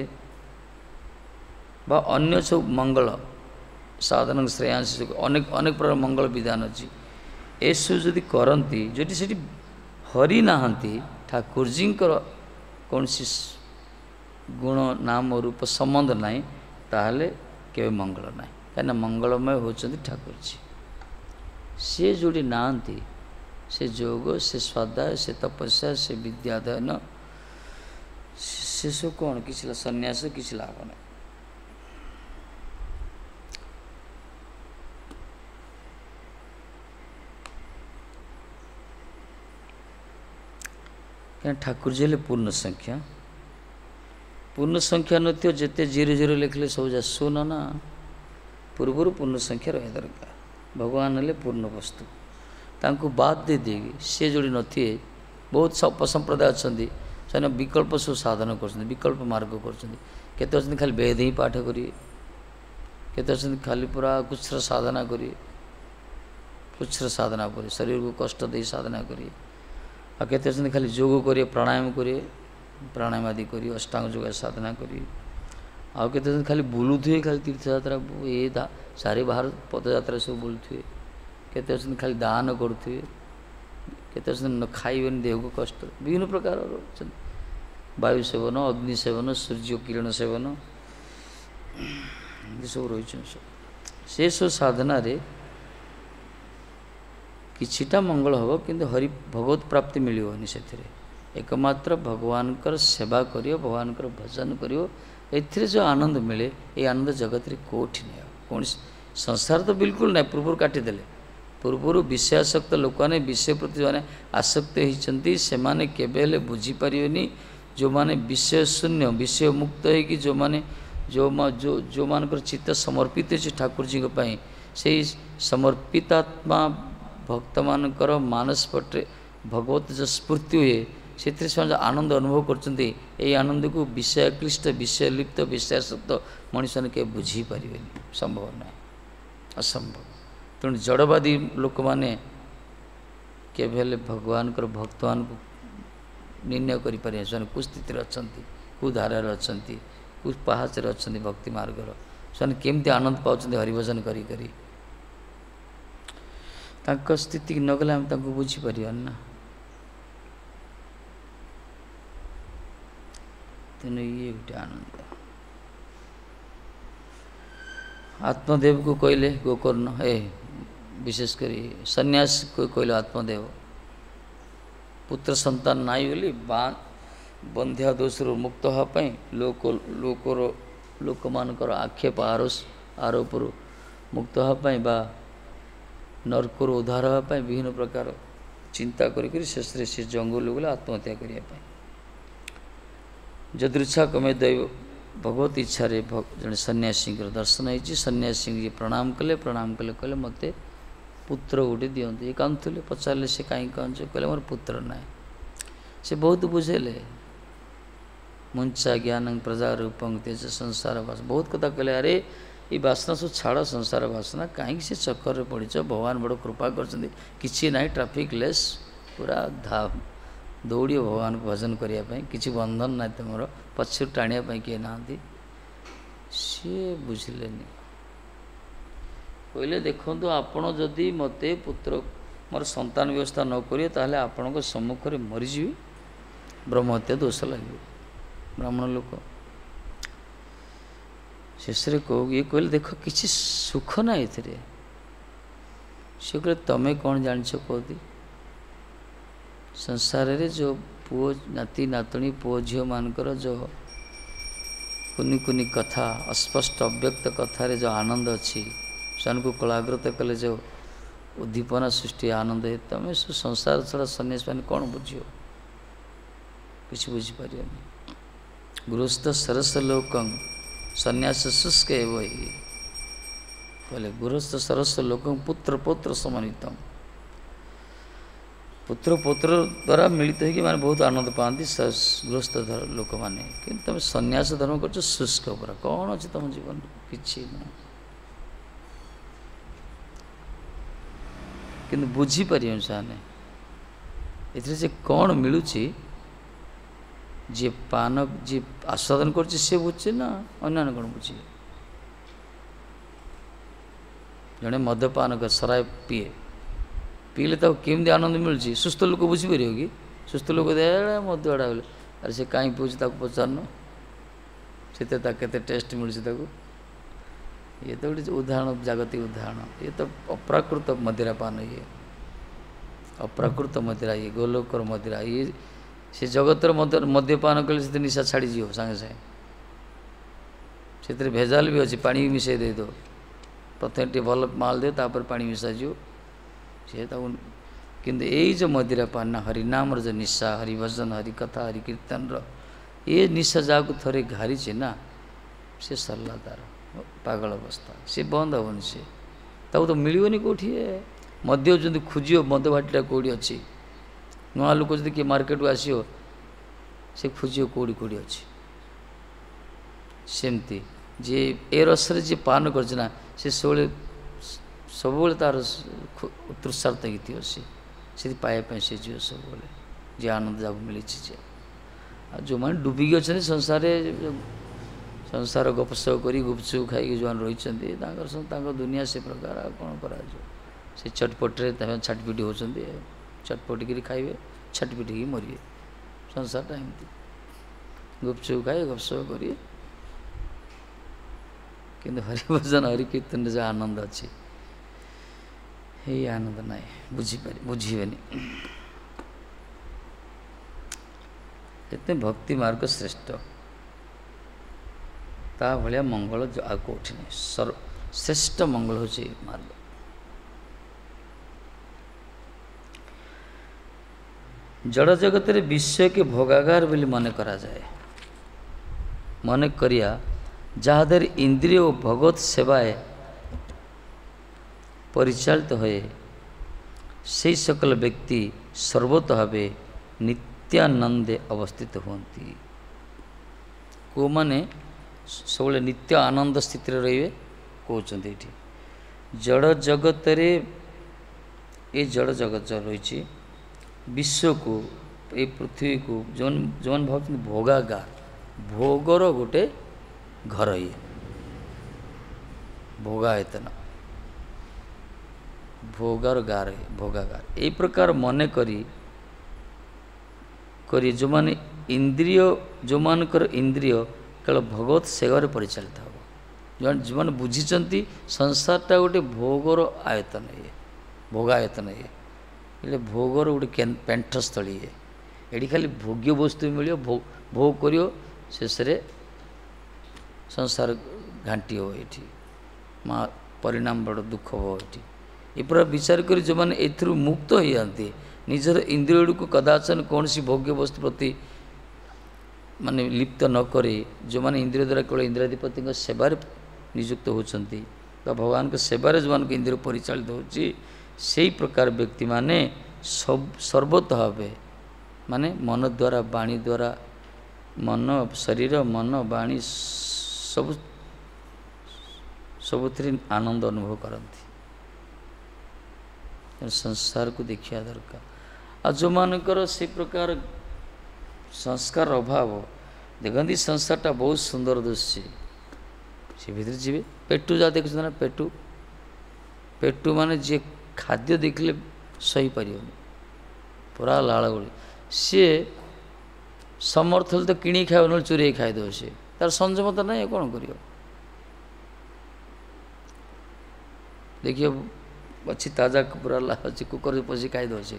बा अन्य सब मंगल साधन श्रेयांश अनेक अनेक प्रकार मंगल विधान अच्छी एसब जदि करती जो से हरि नहांती ठाकुर जी कौन सी गुण नाम रूप संबंध नाई ताहले केवे मंगल नाई कहीं मंगलमय होचंदी ठाकुर जी सी जोड़ी नहांती से जोग से स्वाध्याय से तपस्या से विद्याध्ययन से सब कौन किसी सन्यास किसी लाभ नहीं। क्या ठाकुर जी हेल्ले पूर्ण संख्या नथियो जिते 00 लिखले सब जा सुन ना पूर्वर पूर्ण संख्या रहा दरकार। भगवान हेल्ले पूर्ण वस्तु तांको बाद दे देगी सी जोड़ी नथिए बहुत संप्रदाय अच्छा से विकल्प सब साधन कर विकल्प मार्ग कर खाली वेद ही पाठ करिए केते खाली पूरा कुछ साधना करिए कुछ साधना करिए शरीर को कष्ट दे साधना करिए आ केते खाली योग करिए प्राणायाम आदि करिए अष्टांग योग साधना करिए आ केते खाली बुलुथे खाली तीर्थ यात्रा ये सारे बाहर पदयात्रा सब बुलुथे केते खाली दान करुथे केते खाइबे देह को कष्ट विभिन्न प्रकार वायु सेवन अग्नि सेवन सूर्य किरण सेवन ये सब रही से सब साधना रे किछिटा मंगल हम किंतु हरि भगवत प्राप्ति मिलनी से एकमात्र भगवान कर सेवा करियो भगवान कर भजन करियो एथिरे जो आनंद मिले ये आनंद जगत रे कोठी नहीं कौन संसार तो बिल्कुल नहीं पूर्व काटिदेले पूर्वर विषयासक्त लोक ने विषय प्रति जो आसक्त होती से माने केबेले बुझी पारियोनी जो माने विषय शून्य विषय मुक्त होगी जो माने जो मानकर चित्त समर्पित है ठाकुर जी पाई से समर्पितात्मा भक्त मानकर मानस पटे भगवत जो स्फूर्ति हुए से आनंद अनुभव कर आनंद को विषयक्लिष्ट विषय लिप्त विषयासक्त मनुष्य ने के बुझी पारे संभव ना असंभव तेणु जड़वादी लोक मैंने केवल भगवान कर भक्तवान को निर्णय करें कु स्थित अच्छा कु धारार अच्छा कु पहाच अच्छा भक्ति मार्गर से केमती आनंद पाँच हरिभजन करी स्थिति नगले आम बुझीपर ना तेणु ये गोटे आनंद आत्मदेव को कहले गोकर्ण ए विशेषकर सन्यास को कहले आत्मदेव पुत्र संतान नाई बोली बंध्या दोष मुक्त होगापी लोक मानकर आक्षेप आरोप मुक्त होगापी बा नरकर उद्धार होगापी विभिन्न प्रकार चिंता करी शेष से जंगल गले आत्महत्या करने जदृच्छा कमे दैव भगवत इच्छा रे जड़े सन्यासी दर्शन होती सन्यासी जी प्रणाम कले कहले मते पुत्र गोटे दिंतु ये कांदुले पचारे से कहीं कहच कहले मोर पुत्र ना से बहुत बुझेले मुंचा ज्ञान प्रजा रूपं तेज संसार वास बहुत कथा कहले अरे ये बासना सब छाड़ संसार बासना कहीं से चक्कर पड़च भगवान बड़ कृपा कर ना ट्राफिक लेस पूरा दौड़ भगवान को भजन करने किसी बंधन ना तुम पक्ष टाणिया किए ना सी बुझिले कहले देखो आपण जदि मते पुत्र मोर संतान व्यवस्था न करिए ताहले आपण सम्मुख में मरीजी ब्रह्महत्या दोष लगे ब्राह्मण लोक शेष ये कहले देख किसी सुख ना ये कहले तमें कौन जान कहती संसार रे जो पुओ नाती नातुणी पुओ झील मानकर जो कुनी कुनी कथा अस्पष्ट अव्यक्त कथा रे जो आनंद अच्छी सन को कलाग्रत कले जो उद्दीपना सृष्टि आनंद है तमें संसार छड़ा सन्यास मैंने कौन बुझ किसी बुझीपर गृहस्थ सरस लोकं सन्यास शुष्क वही कहले गृहस्थ सरस लोकं पुत्र पुत्र समन्वितम पुत्र पुत्र द्वारा मिलित हो माने बहुत आनंद पाती गृहस्थ लोक मैंने कि तुम सन्यास धर्म कर शुष्क पूरा कौन अच्छे तुम जीवन कि किंतु बुझीपर से कौन मिलूँ जी पान जी आस्वादन कर बुझे ना अन्य कौन बुझे जड़े मद्यपान कर सराय पीए पीले तो केमती आनंद मिलूँ सुस्थ लोक बुझीपर कि सुस्थ लोक दे मद आड़ा बोले अरे से कहीं पीछे पचारन से केते टेस्ट मिलूँ ये तो गोटे उदाहरण जागतिक उदाहरण ये तो अप्राकृत मदिरापान ये अप्राकृत मदिरा ये गोलोकर मदिरा ये से जगतर मद्यपान कले से निशा छाड़ी जीव सांगे सांगे से भेजाल भी अच्छी पानी मिसई दे दो प्रथम टे भल माल दे तापर पानी मिसा जीव सी किंतु यही जो मदिरा पान हरिनाम जो निशा हरिभजन हरिकथा हरिकीर्तन ये निशा जाक थे घारी ना से सरला तार पागल अवस्था सी बंद हेनी सी तो मिलनी कौटी मद्य जो खोज मद भाटीटा कौटी अच्छी नुआ लोक जो किए मार्केट को आसो से खोज कौटी कौटी अच्छी सेमती जी ए रसरे जी पान करना से सब तार तृषार्थ गीत सी पाइबा से जीव सब जी आनंद जाक मिली जे जो मैंने डुबिकी अच्छा संसार संसार गपसप कर गुपचुप खाई जो रही दुनिया से प्रकार कौन करा से चटपटे छाटपिटी होती चटपटी खाइबे छटपिटी मरिए संसारटा एमती गुपचुप खाए गपसप करिए किंतु हरिभजन हरिकीर्तन जो आनंद अच्छी ये आनंद ना बुझे इतने भक्ति मार्ग श्रेष्ठ ता भाया मंगल आ कौटी नहीं श्रेष्ठ मंगल हो मार्ग जड़ जगत रे विश्व के भोगागार बोली मन करा जाए मन करिया जहादर इंद्रिय और भगवत सेवाए परिचालित होए से सकल व्यक्ति सर्वतः भावे नित्यानंदे अवस्थित होती को माने सब नित्य आनंद स्थित रे कहते ये जड़ जगत रे ये जड़ जगत जो रही विश्व को ये पृथ्वी को जो जो भाव भोगागार भोगर गोटे घर ये भोगायतन भोगार गार भोगागार यही प्रकार मन करी जो माने इंद्रिय जो मानकर इंद्रिय केवल भगवत सेवार परिचालित हम जो मैंने बुझी संसारटा गोटे भोगर आयतन ये भोगायतन ये भोगर गोटे पेंठस्थली है ये खाली भोग्य वस्तु मिल भोग कर शेष संसार घाटी हो ये माँ परिणाम बड़ दुख हो ये पूरा विचार कर जो मैंने ए मुक्त हो जाती निजर इंद्रिय को कदाचन कौन सी भोग्य वस्तु प्रति माने लिप्त न करे जो मैंने इंद्रिय द्वारा केवल इंद्रियाधिपति सेवार नियुक्त होती भगवान के सेवार जो मान इंद्रिय परिचालित होची से प्रकार व्यक्ति माने सब सर्वतः भावे माने मन द्वारा वाणी द्वारा मन शरीर मन वाणी सब सबुथिरे आनंद अनुभव करती संसार को देखिया दरकार आ जो मानकर से प्रकार संस्कार अभाव देखती संसारटा बहुत सुंदर दुश्य से भीतर जी पेटू जहाँ देखुं ना पेटू पेटू माने जी खाद्य देखले सही पार पूरा लाल गोली सी समर्थ तो किणी खाए ना चोरी खाईदे सी तार संयमता ना कौन कर देखिए अच्छी ताजा पूरा अच्छी कुकर पशि खाईदे सी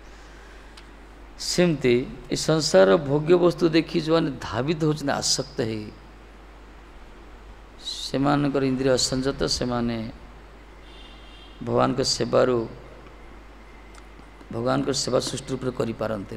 सेमती ये संसार भोग्य वस्तु देखी जो मैंने धावित होती आसक्त है से इंद्रिय असंजत से भगवान के सेवार भगवान को सेवा सुष्ठु रूप से करते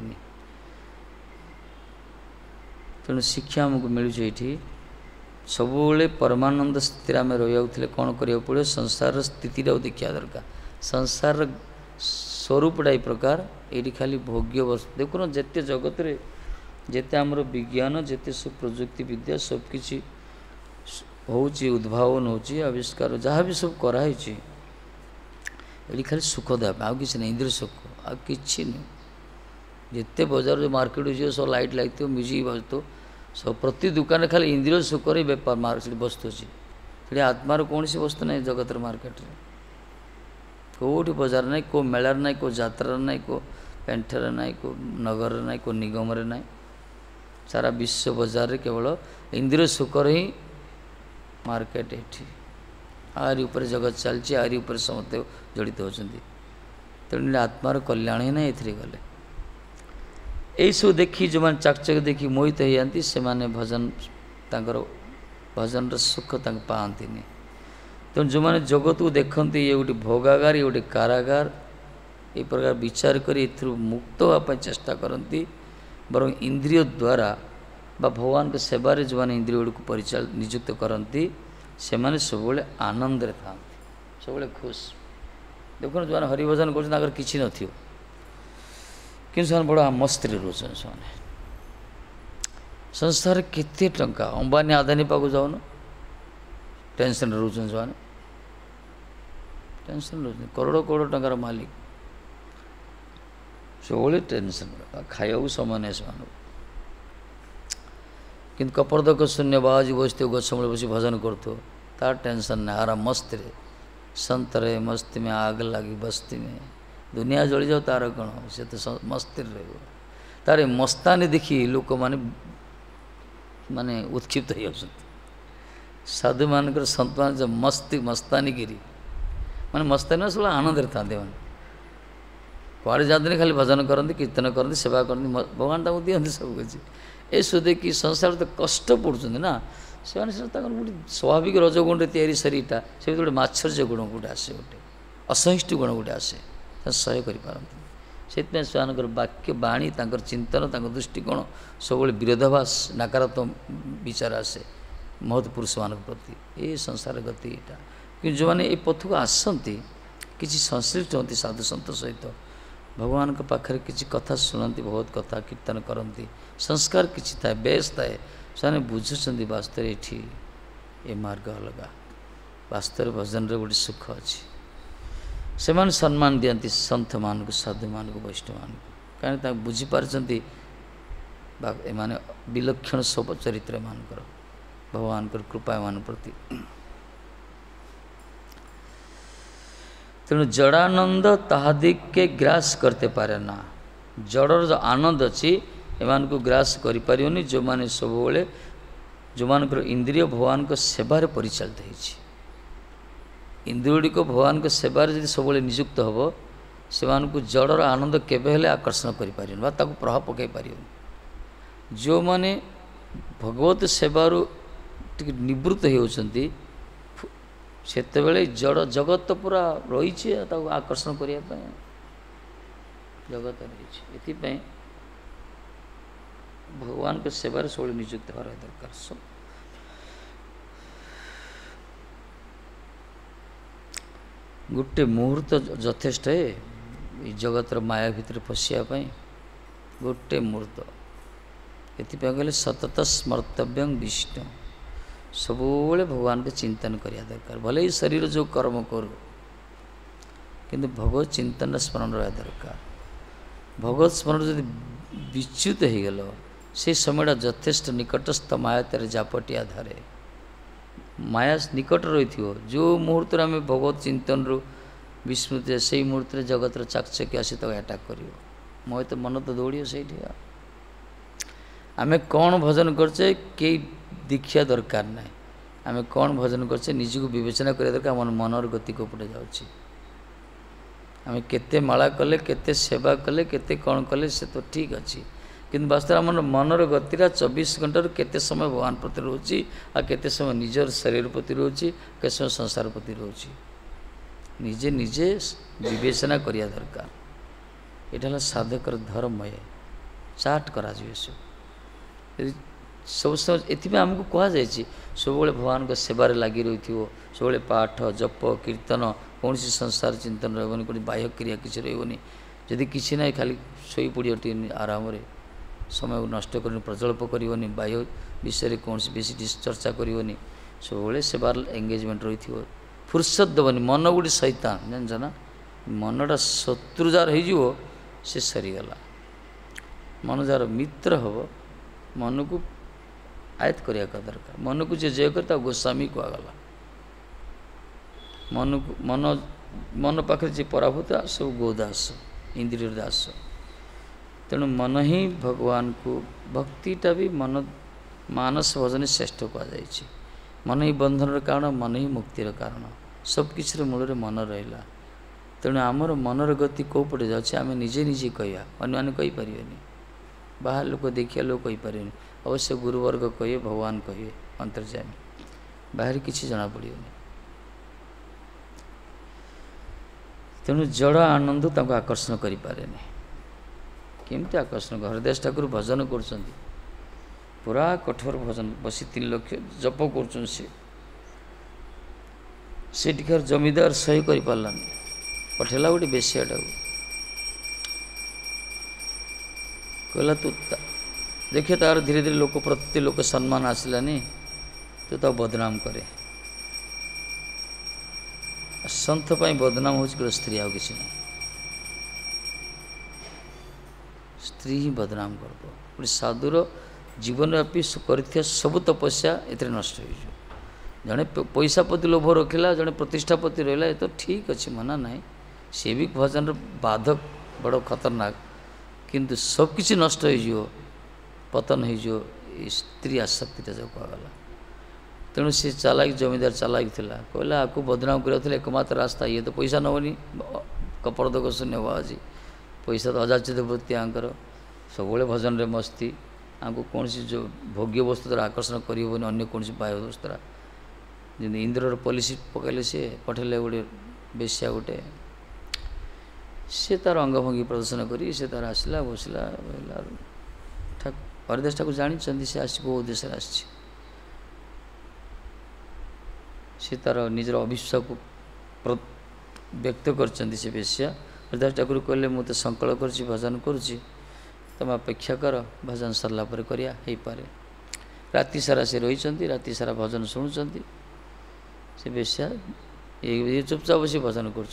तेणु शिक्षा आमको मिलूँ ये सब परमानंद स्थिति आम रही कौन करा पड़े संसार स्थिति देखा दरकार संसार स्वरूपटा ये प्रकार ये खाली भोग्य वस्तु देखो जिते जगत रे जिते आमर विज्ञान जिते सब प्रजुक्ति विद्या सबकि होची उद्भावन होची आविष्कार जहाँ भी सब कराई ये खाली सुख देवा आ कि नहीं इंद्रिय सुख आ कि नहीं जिते बजार जो मार्केट जो सब लाइट लगे म्यूजिक बाजु सब प्रति दुकान खाली इंद्रिय सुख बेपार वस्तु अच्छी आत्मार कौन सी वस्तु ना जगत मार्केट कौटी बजार ना को मेलार ना को जात्रार ना को पेंठर ना को नगर ना को निगम ना सारा विश्व बजार केवल इंद्रिय सुख ही मार्केट ये आरी ऊपर जगत चलती आरी ऊपर समस्त जड़ित होती तेणु आत्मार कल्याण ही ना ये गले यही सब देखी जो मैंने चाकचक देखी मोहित हो जाती से भजन तांकर भजन सुख पाती तेणु जो मैंने जगत को देखते ये गोटे भोगागार ये गोटे कारागार ये प्रकार विचार कर मुक्त होगापी चेष्टा करती बर इंद्रिय द्वारा बा भगवान के सेवार जो मैंने इंद्रिय को परिचाल नियुक्त करती से मैंने सब आनंद था सब खुश देखो जो मैंने हरिभजन कर किसी न कि बड़ा मस्ती रोचन से संसार केते टंका अंबानी आदानी पाक जाऊन टेंशन रोचन से टेंशन रोचन करोड़ करोड़ टंकार मालिक सब टेंशन खाया समय नहीं से कि कपर्दक शून्य बाजी बसते गछमूल बस भजन करते तार टेंशन नहीं आराम मस्ती संत रहे मस्ती में आग लगी बस्ती में दुनिया जली जाओ तार कौन से तो मस्ती रह तार मस्तानी देखी लोक माने माने उत्क्षिप्त हो साधु मानक संत मान जब मस्ती मस्तानी गिरी माने मस्तानी सब आनंद था मैंने कुआड़े जाते नहीं खाली भजन करते कीर्तन करते सेवा करते भगवान तक दिखती सब किसी ये सुधे कि संसार तो कष्ट पड़ुं ना से गोटे स्वाभाविक रजगुण या शरीरटा से गोटे मात्सर्य गुण गोटे आसे गोटे असहिष्णु गुण गोटे आसे सह्य करपारती से वाक्य बाणी चिंतन दृष्टिकोण सब विरोधाभास नकारात्मक विचार आसे महत पुरुष मान प्रति ये संसार गति यहाँ कि जो मैंने ये पथ को आसती किसी संश्लिष्ट होती साधु सन्त सहित भगवान के पाखे किसी कथा शुणती बहुत कथा कीर्तन करती संस्कार किसी थाए बेस थाए से बुझुंट वास्तव ये मार्ग अलग वास्तव भजन गोटे सुख अच्छी से सम्मान दिखती सन्थ मान को साधु मान को वैष्णव मान को कहीं बुझीपारी एमाने विलक्षण सब चरित्र मानकर भगवान कृपा मान प्रति तेणु जड़ानंद ताहादिके ग्रास करते पारे ना जड़र जो आनंद अच्छी एमान को ग्रास करें जो मैंने सब जो मान इंद्रिय भगवान को सेवार परिचालित होती इंद्रिय को भगवान को सेवार यदि सब नियुक्त हम से जड़र आनंद केबे आकर्षण करें प्रभाव पकई पार जो मैंने भगवत सेवार निवृत्त होती से जड़ जगत तो पूरा रही आकर्षण करने जगत रही भगवान के सेवार सब नियुक्त हो दरकार सब गोटे मुहूर्त यथेष्ट है जगतर माया भितर फसियापाई गोटे मुहूर्त ये कहले सतत स्मर्तव्य विष्णु सब भगवान के चिंतन करिया दरकार भले ही शरीर जो कर्म करू किंतु भगवत चिंतन स्मरण रहा दरकार भगवत स्मरण जब विच्युत हो गल से समयटा यथेष्ट निकटस्थ माया तेरे जापटिया धारे माया निकट रही जो मुहूर्त आम भगवत चिंतन रु विस्मृति से मुहूर्त जगत चाकचक्य आसी तो अटाक कर मोह तो मन तो दौड़ से आम कौन भजन करचे कई दीक्षा दरकार ना आम कौन भजन करचे निजक विवेचना करा दरकार आम मनर गति कोपटे जाऊँगी आम केते माला कले केते सेवा कले केते कौन कले से तो ठीक अच्छी किंतु वास्तव आम मनर गतिरा 24 घंटा केते समय भगवान प्रति रोचे आ केते समय निजर शरीर प्रति रोचे के समय संसार प्रति रोचे निजे निजे विवेचना करिया दरकार यहाँ साधकर धर्म है चाट करा सब समय ये आमको कहुई सब भगवान को सेवार लगी रही सब पाठ जप कीर्तन कौन संसार चिंतन रही कौन बाह्य क्रिया किसी रही जदि किसी ना खाली शोई पड़ आराम समय को नष्ट कर प्रजल्प करनी बाह्य विषय कौन बेसी चर्चा करनी सब सेवार एंगेजमेंट रही फुर्सत देवनी मन गोटे शैतान जान ना मनटा शत्रु जार हो सरीगला मन जार मित्र हम मन को आयत करने का दरकार मन को जे जय कर गोस्वामी कहगला मन को मन मन पाखे जी पराभूत सब गोदास इंद्रिय दास तेणु मन ही भगवान को भक्तिटा भी मन मानस भजन श्रेष्ठ कहुई मन ही बंधन कारण मन ही मुक्तिर कारण सब किसी मूल मन रहा तेणु आमर मनर गति कौ पटे जाए आम निजे निजे कह अन्य कहीपर बाहर लोक देखिए लोग कहीपर अवश्य गुरुवर्ग कहे भगवान कहे अंतर्जामी बाहर किसी जना पड़े तेणु जड़ आनंद ताको आकर्षण करें केमती आकर्षण हरदास ठाकुर भजन कर पूरा कठोर भजन बसी 3 लक्ष जप कर टिकार जमीदार सही कर पारानी पठेला गोटे बेसियाटा कहला तू देखिए तार धीरे धीरे लोक प्रति लोक सम्मान आसलानी तू तो बदनाम करे संत पाई बदनाम हो स्त्री आ कि ना स्त्री ही बदनाम कर साधुर जीवन व्यापी कर सब तपस्या ए नष्ट हो जड़े पैसा प्रति लोभ रखिला जड़े प्रतिष्ठा प्रति रहा ये तो ठीक अच्छे मना ना सी भी भजन बाधक बड़ खतरनाक किंतु सबकि नष्ट हो पतन हो स्त्री आसक्ति जो कहला तेणु सी चालाक जमीदार चालाक थिला कहला आपको बदनाम कर एकमात्र रास्ता ये तो पैसा नबनी कपड़दक शून्य आज पैसा तो अजाचित वृत्ति आंकर सब भजन रे मस्ती आमको कौन सी जो भोग्य वस्तु द्वारा आकर्षण करनी अन्य कौन सी बाह्य वस्तु द्वारा जमी इंद्र पॉलिसी पकड़े सी पठेले गोटे बेश्या गोटे सी तार अंगभंगी प्रदर्शन करी से तार आसला बसला हरदास ठाकुर जानी सी आस कौ उद्देश्य आसी सी तार निजर अविश्वास को व्यक्त कर बेश्या हरदास ठाकुर कहले मुझे संकल्प कर भजन करुँच तुम अपेक्षा कर भजन सरला करिया हो पारे राति सारा से रही राति सारा भजन शुणुंट से बेश्या ये चुपचाप बस भजन कर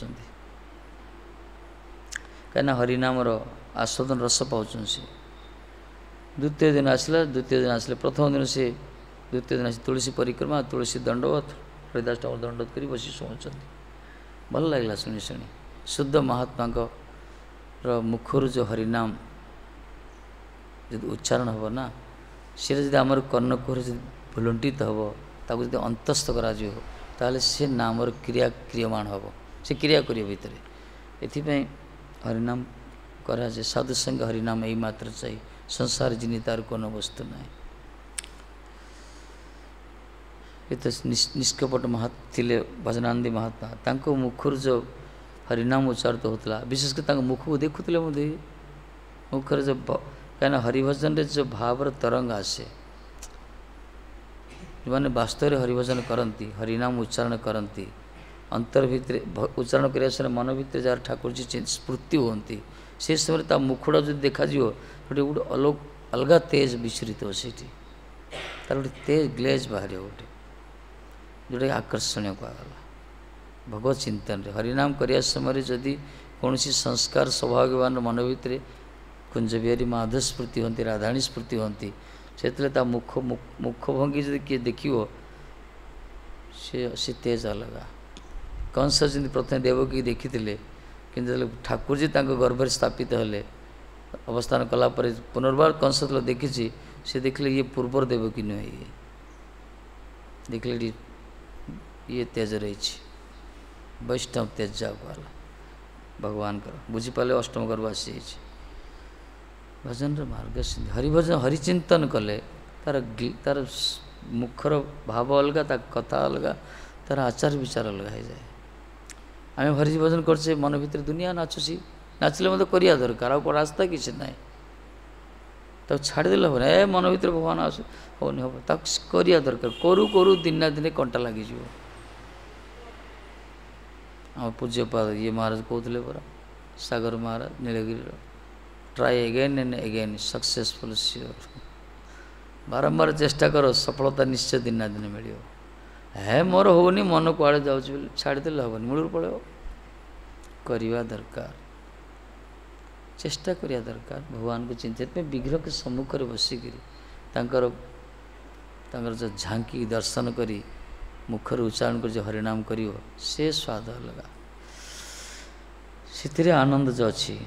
कहीं हरिनामर आस्वादन रस पाँच से द्वितीय दिन आसले प्रथम दिन से द्वितीय दिन आस तुलसी परिक्रमा तुलसी दंडवत हरिदास ठाकुर दंडवत कर बस शुणुंट भल लगला शुणी शुणी शुद्ध महात्मा मुखर जो हरिनाम जो उच्चारण हम ना सी जब आमर कर्णकुहर भुलुंटित हम ताको जो अंतस्थ कर से नामर क्रिया क्रियमाण हम से क्रिया कर भितर एपाई हरिनाम करा साधु संग हरिनाम यही मात्र चाहिए संसार जिनी तार कौन वस्तु ना ये तो निष्कपट थे भजनानंदी महात्मा तांको मुखर जो हरिनाम उच्चारित होता विशेषकर मुख को देखुले मुझे मुखर जो कहीं हरिभजन रे जो भावर तरंग आसे जो मैंने वास्तव में हरिभजन करती हरिनाम उच्चारण करती अंतर भितर उच्चारण करने समय मन भितर जार ठाकुर जी स्फूर्ति होती से समय मुखड़ा जो देखा गोटे गोटे अलग तेज विचरित हो सी तार गोटे तेज ग्लेज बाहर गोटे जोटा आकर्षणीय कहला भगवत चिंतन रे हरिनाम करने समय जदि कौन संस्कार सौभाग्यवान मन भितर कुंज बिहारी माधव स्मृति होती राधाणी स्मृति होती से मुख भंगी जब किए देख सी तेज अलग कंस जमी प्रथम देवकी देखी कि ठाकुर जी गर्भ स्थापित हेले अवस्थान कलापर पुनर्बार कंस देखी सी देखले ये पूर्वर देवकी नुहे ये देखले ये तेज रही वैष्णव तेज जाओ कहला भगवान बुझीपारे अष्टम गर्भ आसी भजन मार्ग सिंह हरिभजन हरिचिंतन कले तार तार मुखर भाव अलग कथा अलग तार आचार विचार अलग हो जाए आम हरिभजन करचे मन भितर दुनिया नाचुसी नाचले मतलब करिया दरकार आ रास्ता किसी ना तक छाड़देले हम ए मन भितर भगवान आस होनी हम तक करिया दरकार करू करू दिन ना दिन कंटा लगी आम पूज्यपाद ये महाराज कहते परा सागर महाराज नीलगिरी try again and again successful sure बारंबार चेष्टा कर सफलता निश्चय दिन ना दिन मिल है मोर होनी मन कुआड़े जाऊँ छाड़देले हेनी मूल पड़े करवा दरकार चेष्टा करिया दरकार भगवान को चिंतित में विग्रह के सम्मुख में बसिकी जो झांकी दर्शन करी मुखर उच्चारण कर जो हरिनाम कर से स्वाद अलग से आनंद जो अच्छी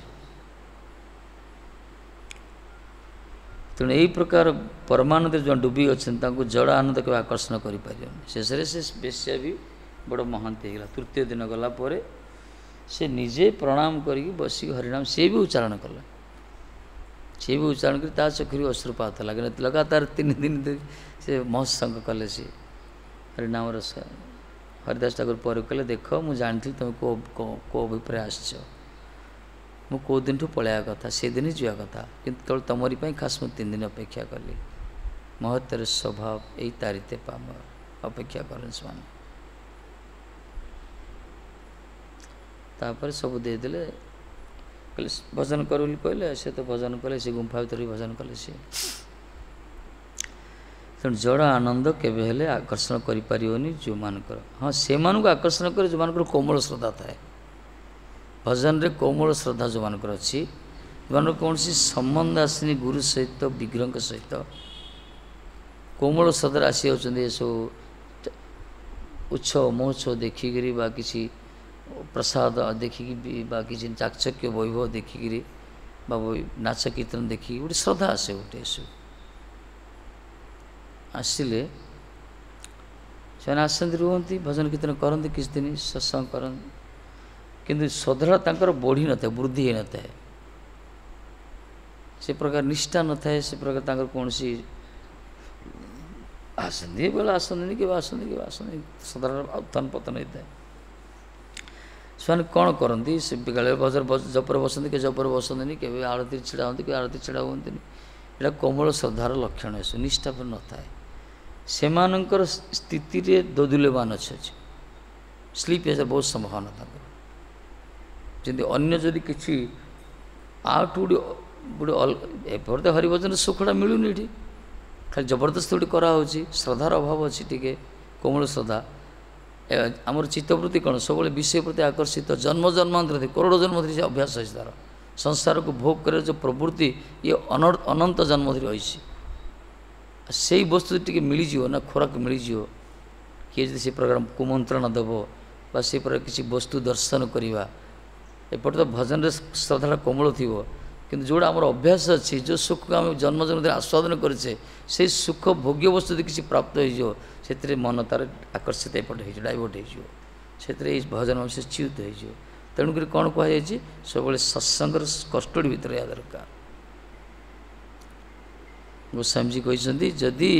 तेणु यही प्रकार परमानंद जो डूबी अच्छा जड़ आनंद के आकर्षण करें शेष से बेश्या भी बड़ महांती होगा तृतीय दिन गलापर से निजे प्रणाम करी बसिक हरिनाम सी भी उच्चारण कले, सी भी उच्चारण कर चक्षुरी अश्रुपात लगे लगातार 3 दिन से महत्संग कले सी हरिनाम रस। हरिदास ठाकुर पर कहले देख मुझे जानी तुम को अभिप्राय आस कौ दिन ठू पलैया कथा से दिन ही जा कथा कि केवल तुमरी खास मुझे 3 दिन अपेक्षा कली। महत्तर स्वभाव यही तारीते पाम अपेक्षा करें से तापर सब देदेले कहले भजन कर कहले से तो भजन कले से गुंफा भर भजन कले सी तेणु जड़ आनंद केबे हेले आकर्षण करिपारियोनी जो मानकर हाँ से मानक आकर्षण करे जो मानकर कोमल श्रद्धा थाए भजन रे कोमल श्रद्धा जो मानकर अच्छी जो कौन सी संबंध आसनी गुरु सहित विग्रह सहित कोमल श्रद्धा आसी होचंदी सब उत्सव महोत्सव देखिकी बा किसी प्रसाद देखिकी बा किसी चाकचक्य वैभव देखिकी बा नाच कीर्तन देखिकी गोटे श्रद्धा आसे गोटे सब आसिले से आसती रुहती भजन कीर्तन करते किसी दिन सत्संग करते किंतु श्रद्धा तांकर बढ़ी न था वृद्धि हो न था से प्रकार निष्ठा न था से प्रकार तांकर कौन सी आसती बेला आसती कि आसती श्रद्धा उत्थान पतन होता है से कौन करती से बेले भजन जपर बसती कि जपर बसती के आरती छिड़ा होती कि आरती छिड़ा हमें यहाँ कोमल श्रद्धार लक्षण है निष्ठा पर न था से स्थिति रे दोदुल्यमान अच्छे स्लीप एज बहुत संभावना था जमी अन्य जदि किसी आउट गोटे एपर तो हरिभजन सुखड़ा मिलूनी ये खाली जबरदस्त गोटे कराऊँ श्रद्धार अभाव अच्छी टे कोमल श्रद्धा आमर चित्तवृत्ति कौन सब विषय प्रति आकर्षित जन्म जन्मांतर करोड़ जन्म धरी से अभ्यास है तार संसार को भोग कर जो प्रवृत्ति ये अनंत जन्म धरी रही से वस्तु टी मिलଯିव ना खोराक मिलଯିव किए जब से प्रकार कुमंत्रण देव बा से प्रकार किसी वस्तु दर्शन करवा एपटे तो भजन श्रद्धा कोमल थी किंतु जोड़ा आम अभ्यास अच्छी जो सुख को आम जन्म जन्म आस्वादन करे से सुख भोग्य वस्तु किसी प्राप्त हो मन तार आकर्षित एपटे हो डाइवर्ट हो भजन से च्युत हो तेणुक कौन कहुई सब सत्संग कस्टडी भितर या दरकार गोस्वामी जी कहते जदि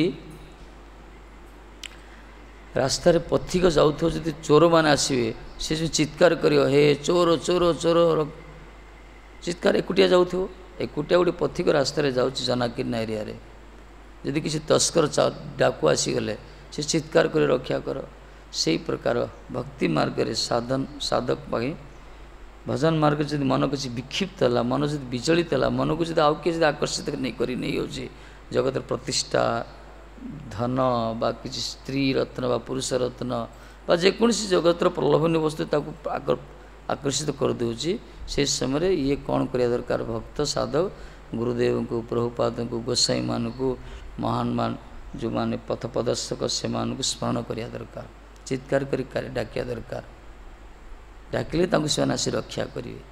रास्ता पथिक जाऊ जदि चोर मैंने आसवे से जो चित्कार कर हे चोर चोर चोर चित्कार एकुटिया जाऊ एकुटिया गोटे पथिक रास्ता जाऊँ जनाकीर्ण एरिया जदि किसी तस्कर डाकू आसीगले से चित्कार कर रक्षा कर से प्रकार भक्ति मार्ग रे साधन साधक पाई भजन मार्ग जब मन किसी विक्षिप्त है मन जब विचलित है मन को जब आउ किए आकर्षित नहीं कर नहीं हो जगत प्रतिष्ठा धन बा किसी स्त्री रत्न बा पुरुष रत्न बा जेकोसी जगत प्रलोभनीय वस्तु आकर्षित कर दूची से समय ये कौन करिया दरकार भक्त साधक गुरुदेव को प्रभुपाद को गोसाई मान को महान मान जो माने पथ प्रदर्शक से स्मरण करिया दरकार चित्कार कर डाकिया दरकार डाकिले से आसी रक्षा करेंगे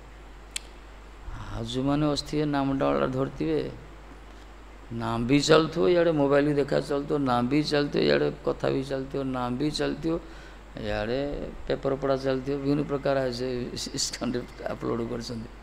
जो मैंने अस्थि नाम डाला धरती नाम भी चलते इे मोबाइल भी देखा चलते नाम भी चलते इे कथा भी चलते नाम भी चलते इे पेपर पढ़ा चलते विभिन्न प्रकार अपलोड कर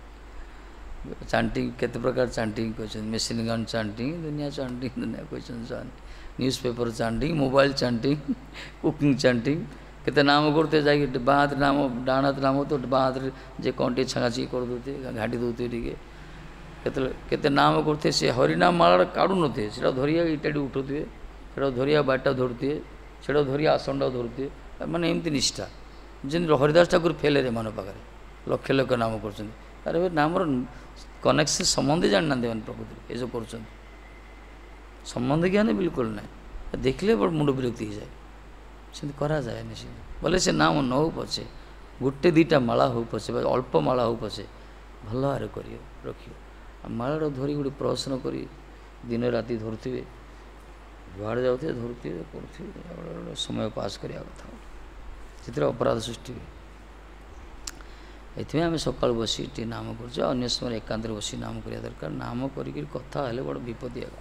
चांटिंग केते प्रकार चांटिंग कहते मेसीन गन चांटिंग दुनिया कहते news paper chanting mobile chanting cooking chanting केते नाम करते जाकि बाँ हाथ नाम डाण हाथ नाम तो बाँ हाथ जे कौन टे छाँची कर दे घाटी दौते टे केते नाम करते से हरिनाम माला काढ़ु थे से धरिया इटाटी उठुए से धरिया बाटा धरुए से धरिया आसनटा धरुए माने एमती निष्ठा जमी हरिदास ठाकुर फेल रे मन पाखे लक्ष लक्ष नाम कर अरे भाई नाम कनेक्शन संबंध जाना मैंने प्रकृति ये जो कर संबंध ज्ञान बिल्कुल ना देखले बड़ मुंड विरक्ति हो जाए से करा जाए निश्चित बोले से नाम न हो पछे गोटे दीटा माला हो पछे अल्प माला हो पछे भल भाव कर रखियो माला धरी गोटे प्रश्न कर दिन राति धरुवे जुआड़े जाते धरुवे कर समय पास करवा कथा से अपराध सृष्टि हुए ये आम सका बसी टे नाम कर अन्य समय एकांत बसी नाम करा दरकार नाम करी कथा हेले बड़ विपत्ति आगा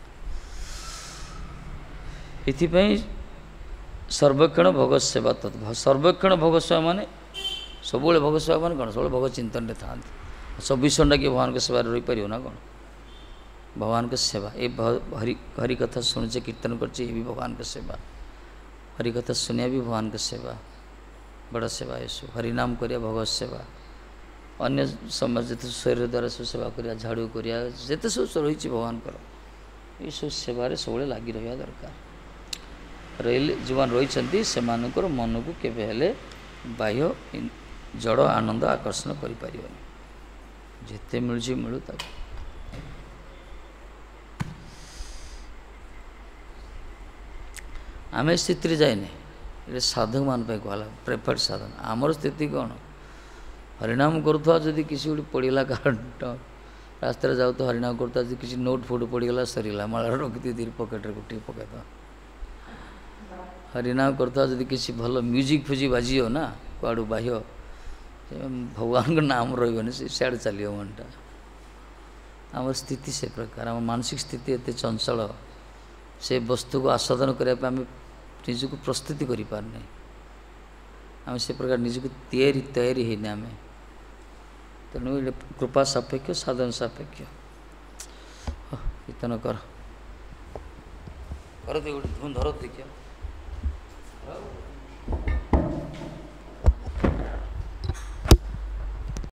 ये सर्वेक्षण भगत सेवा तत्व सर्वेक्षण भगत सेवा माने सब भगवत सेवा मान कौन सब भगवत चिंतन था 24 घंटा किए भगवान के सेवा रही पार ना कौन भगवान के सेवा ये हरि कथा शुणे कीर्तन कर भी भगवान के सेवा हरि कथा सुनिया भी भगवान के सेवा बड़ा सेवा ये सब हरिनाम करिया भगवत सेवा अन्य समाज जिते शरीर द्वारा सब सेवा करिया झाड़ू करिया जिते सब रही भगवान ये सब सेवारे सब लगी रहा दरकार रही जो रही से मन को केवे बाह्य जड़ आनंद आकर्षण कर जिते मिलू मिलू तक आम स्थिति जाए ये साधक मान कहला प्रेफर्ड साधन आमर स्थिति कौन हरिनाम करुवा जदि किसी गोटे पड़ा कारण रास्ता जाऊ तो हरिनाम करुवा किसी नोट फोट पड़गला सरीला माला रखी दी पकेट गोटे पकेद हरिनाम करुवा जदि किसी भल म्यूजिक फुजिक बाजी हो ना कुआड़ बाह्य भगवान का नाम रही सियाड़े चलो मनटा आम स्थिति से प्रकार आम मानसिक स्थिति एत चंचल से वस्तु को आस्वादन करने आम निजक प्रस्तुति करें आम से प्रकार निजक तैयारी होने आम तेणु कृपा सापेक्ष साधन सापेक्ष कीर्तन कर धुन धर देखिए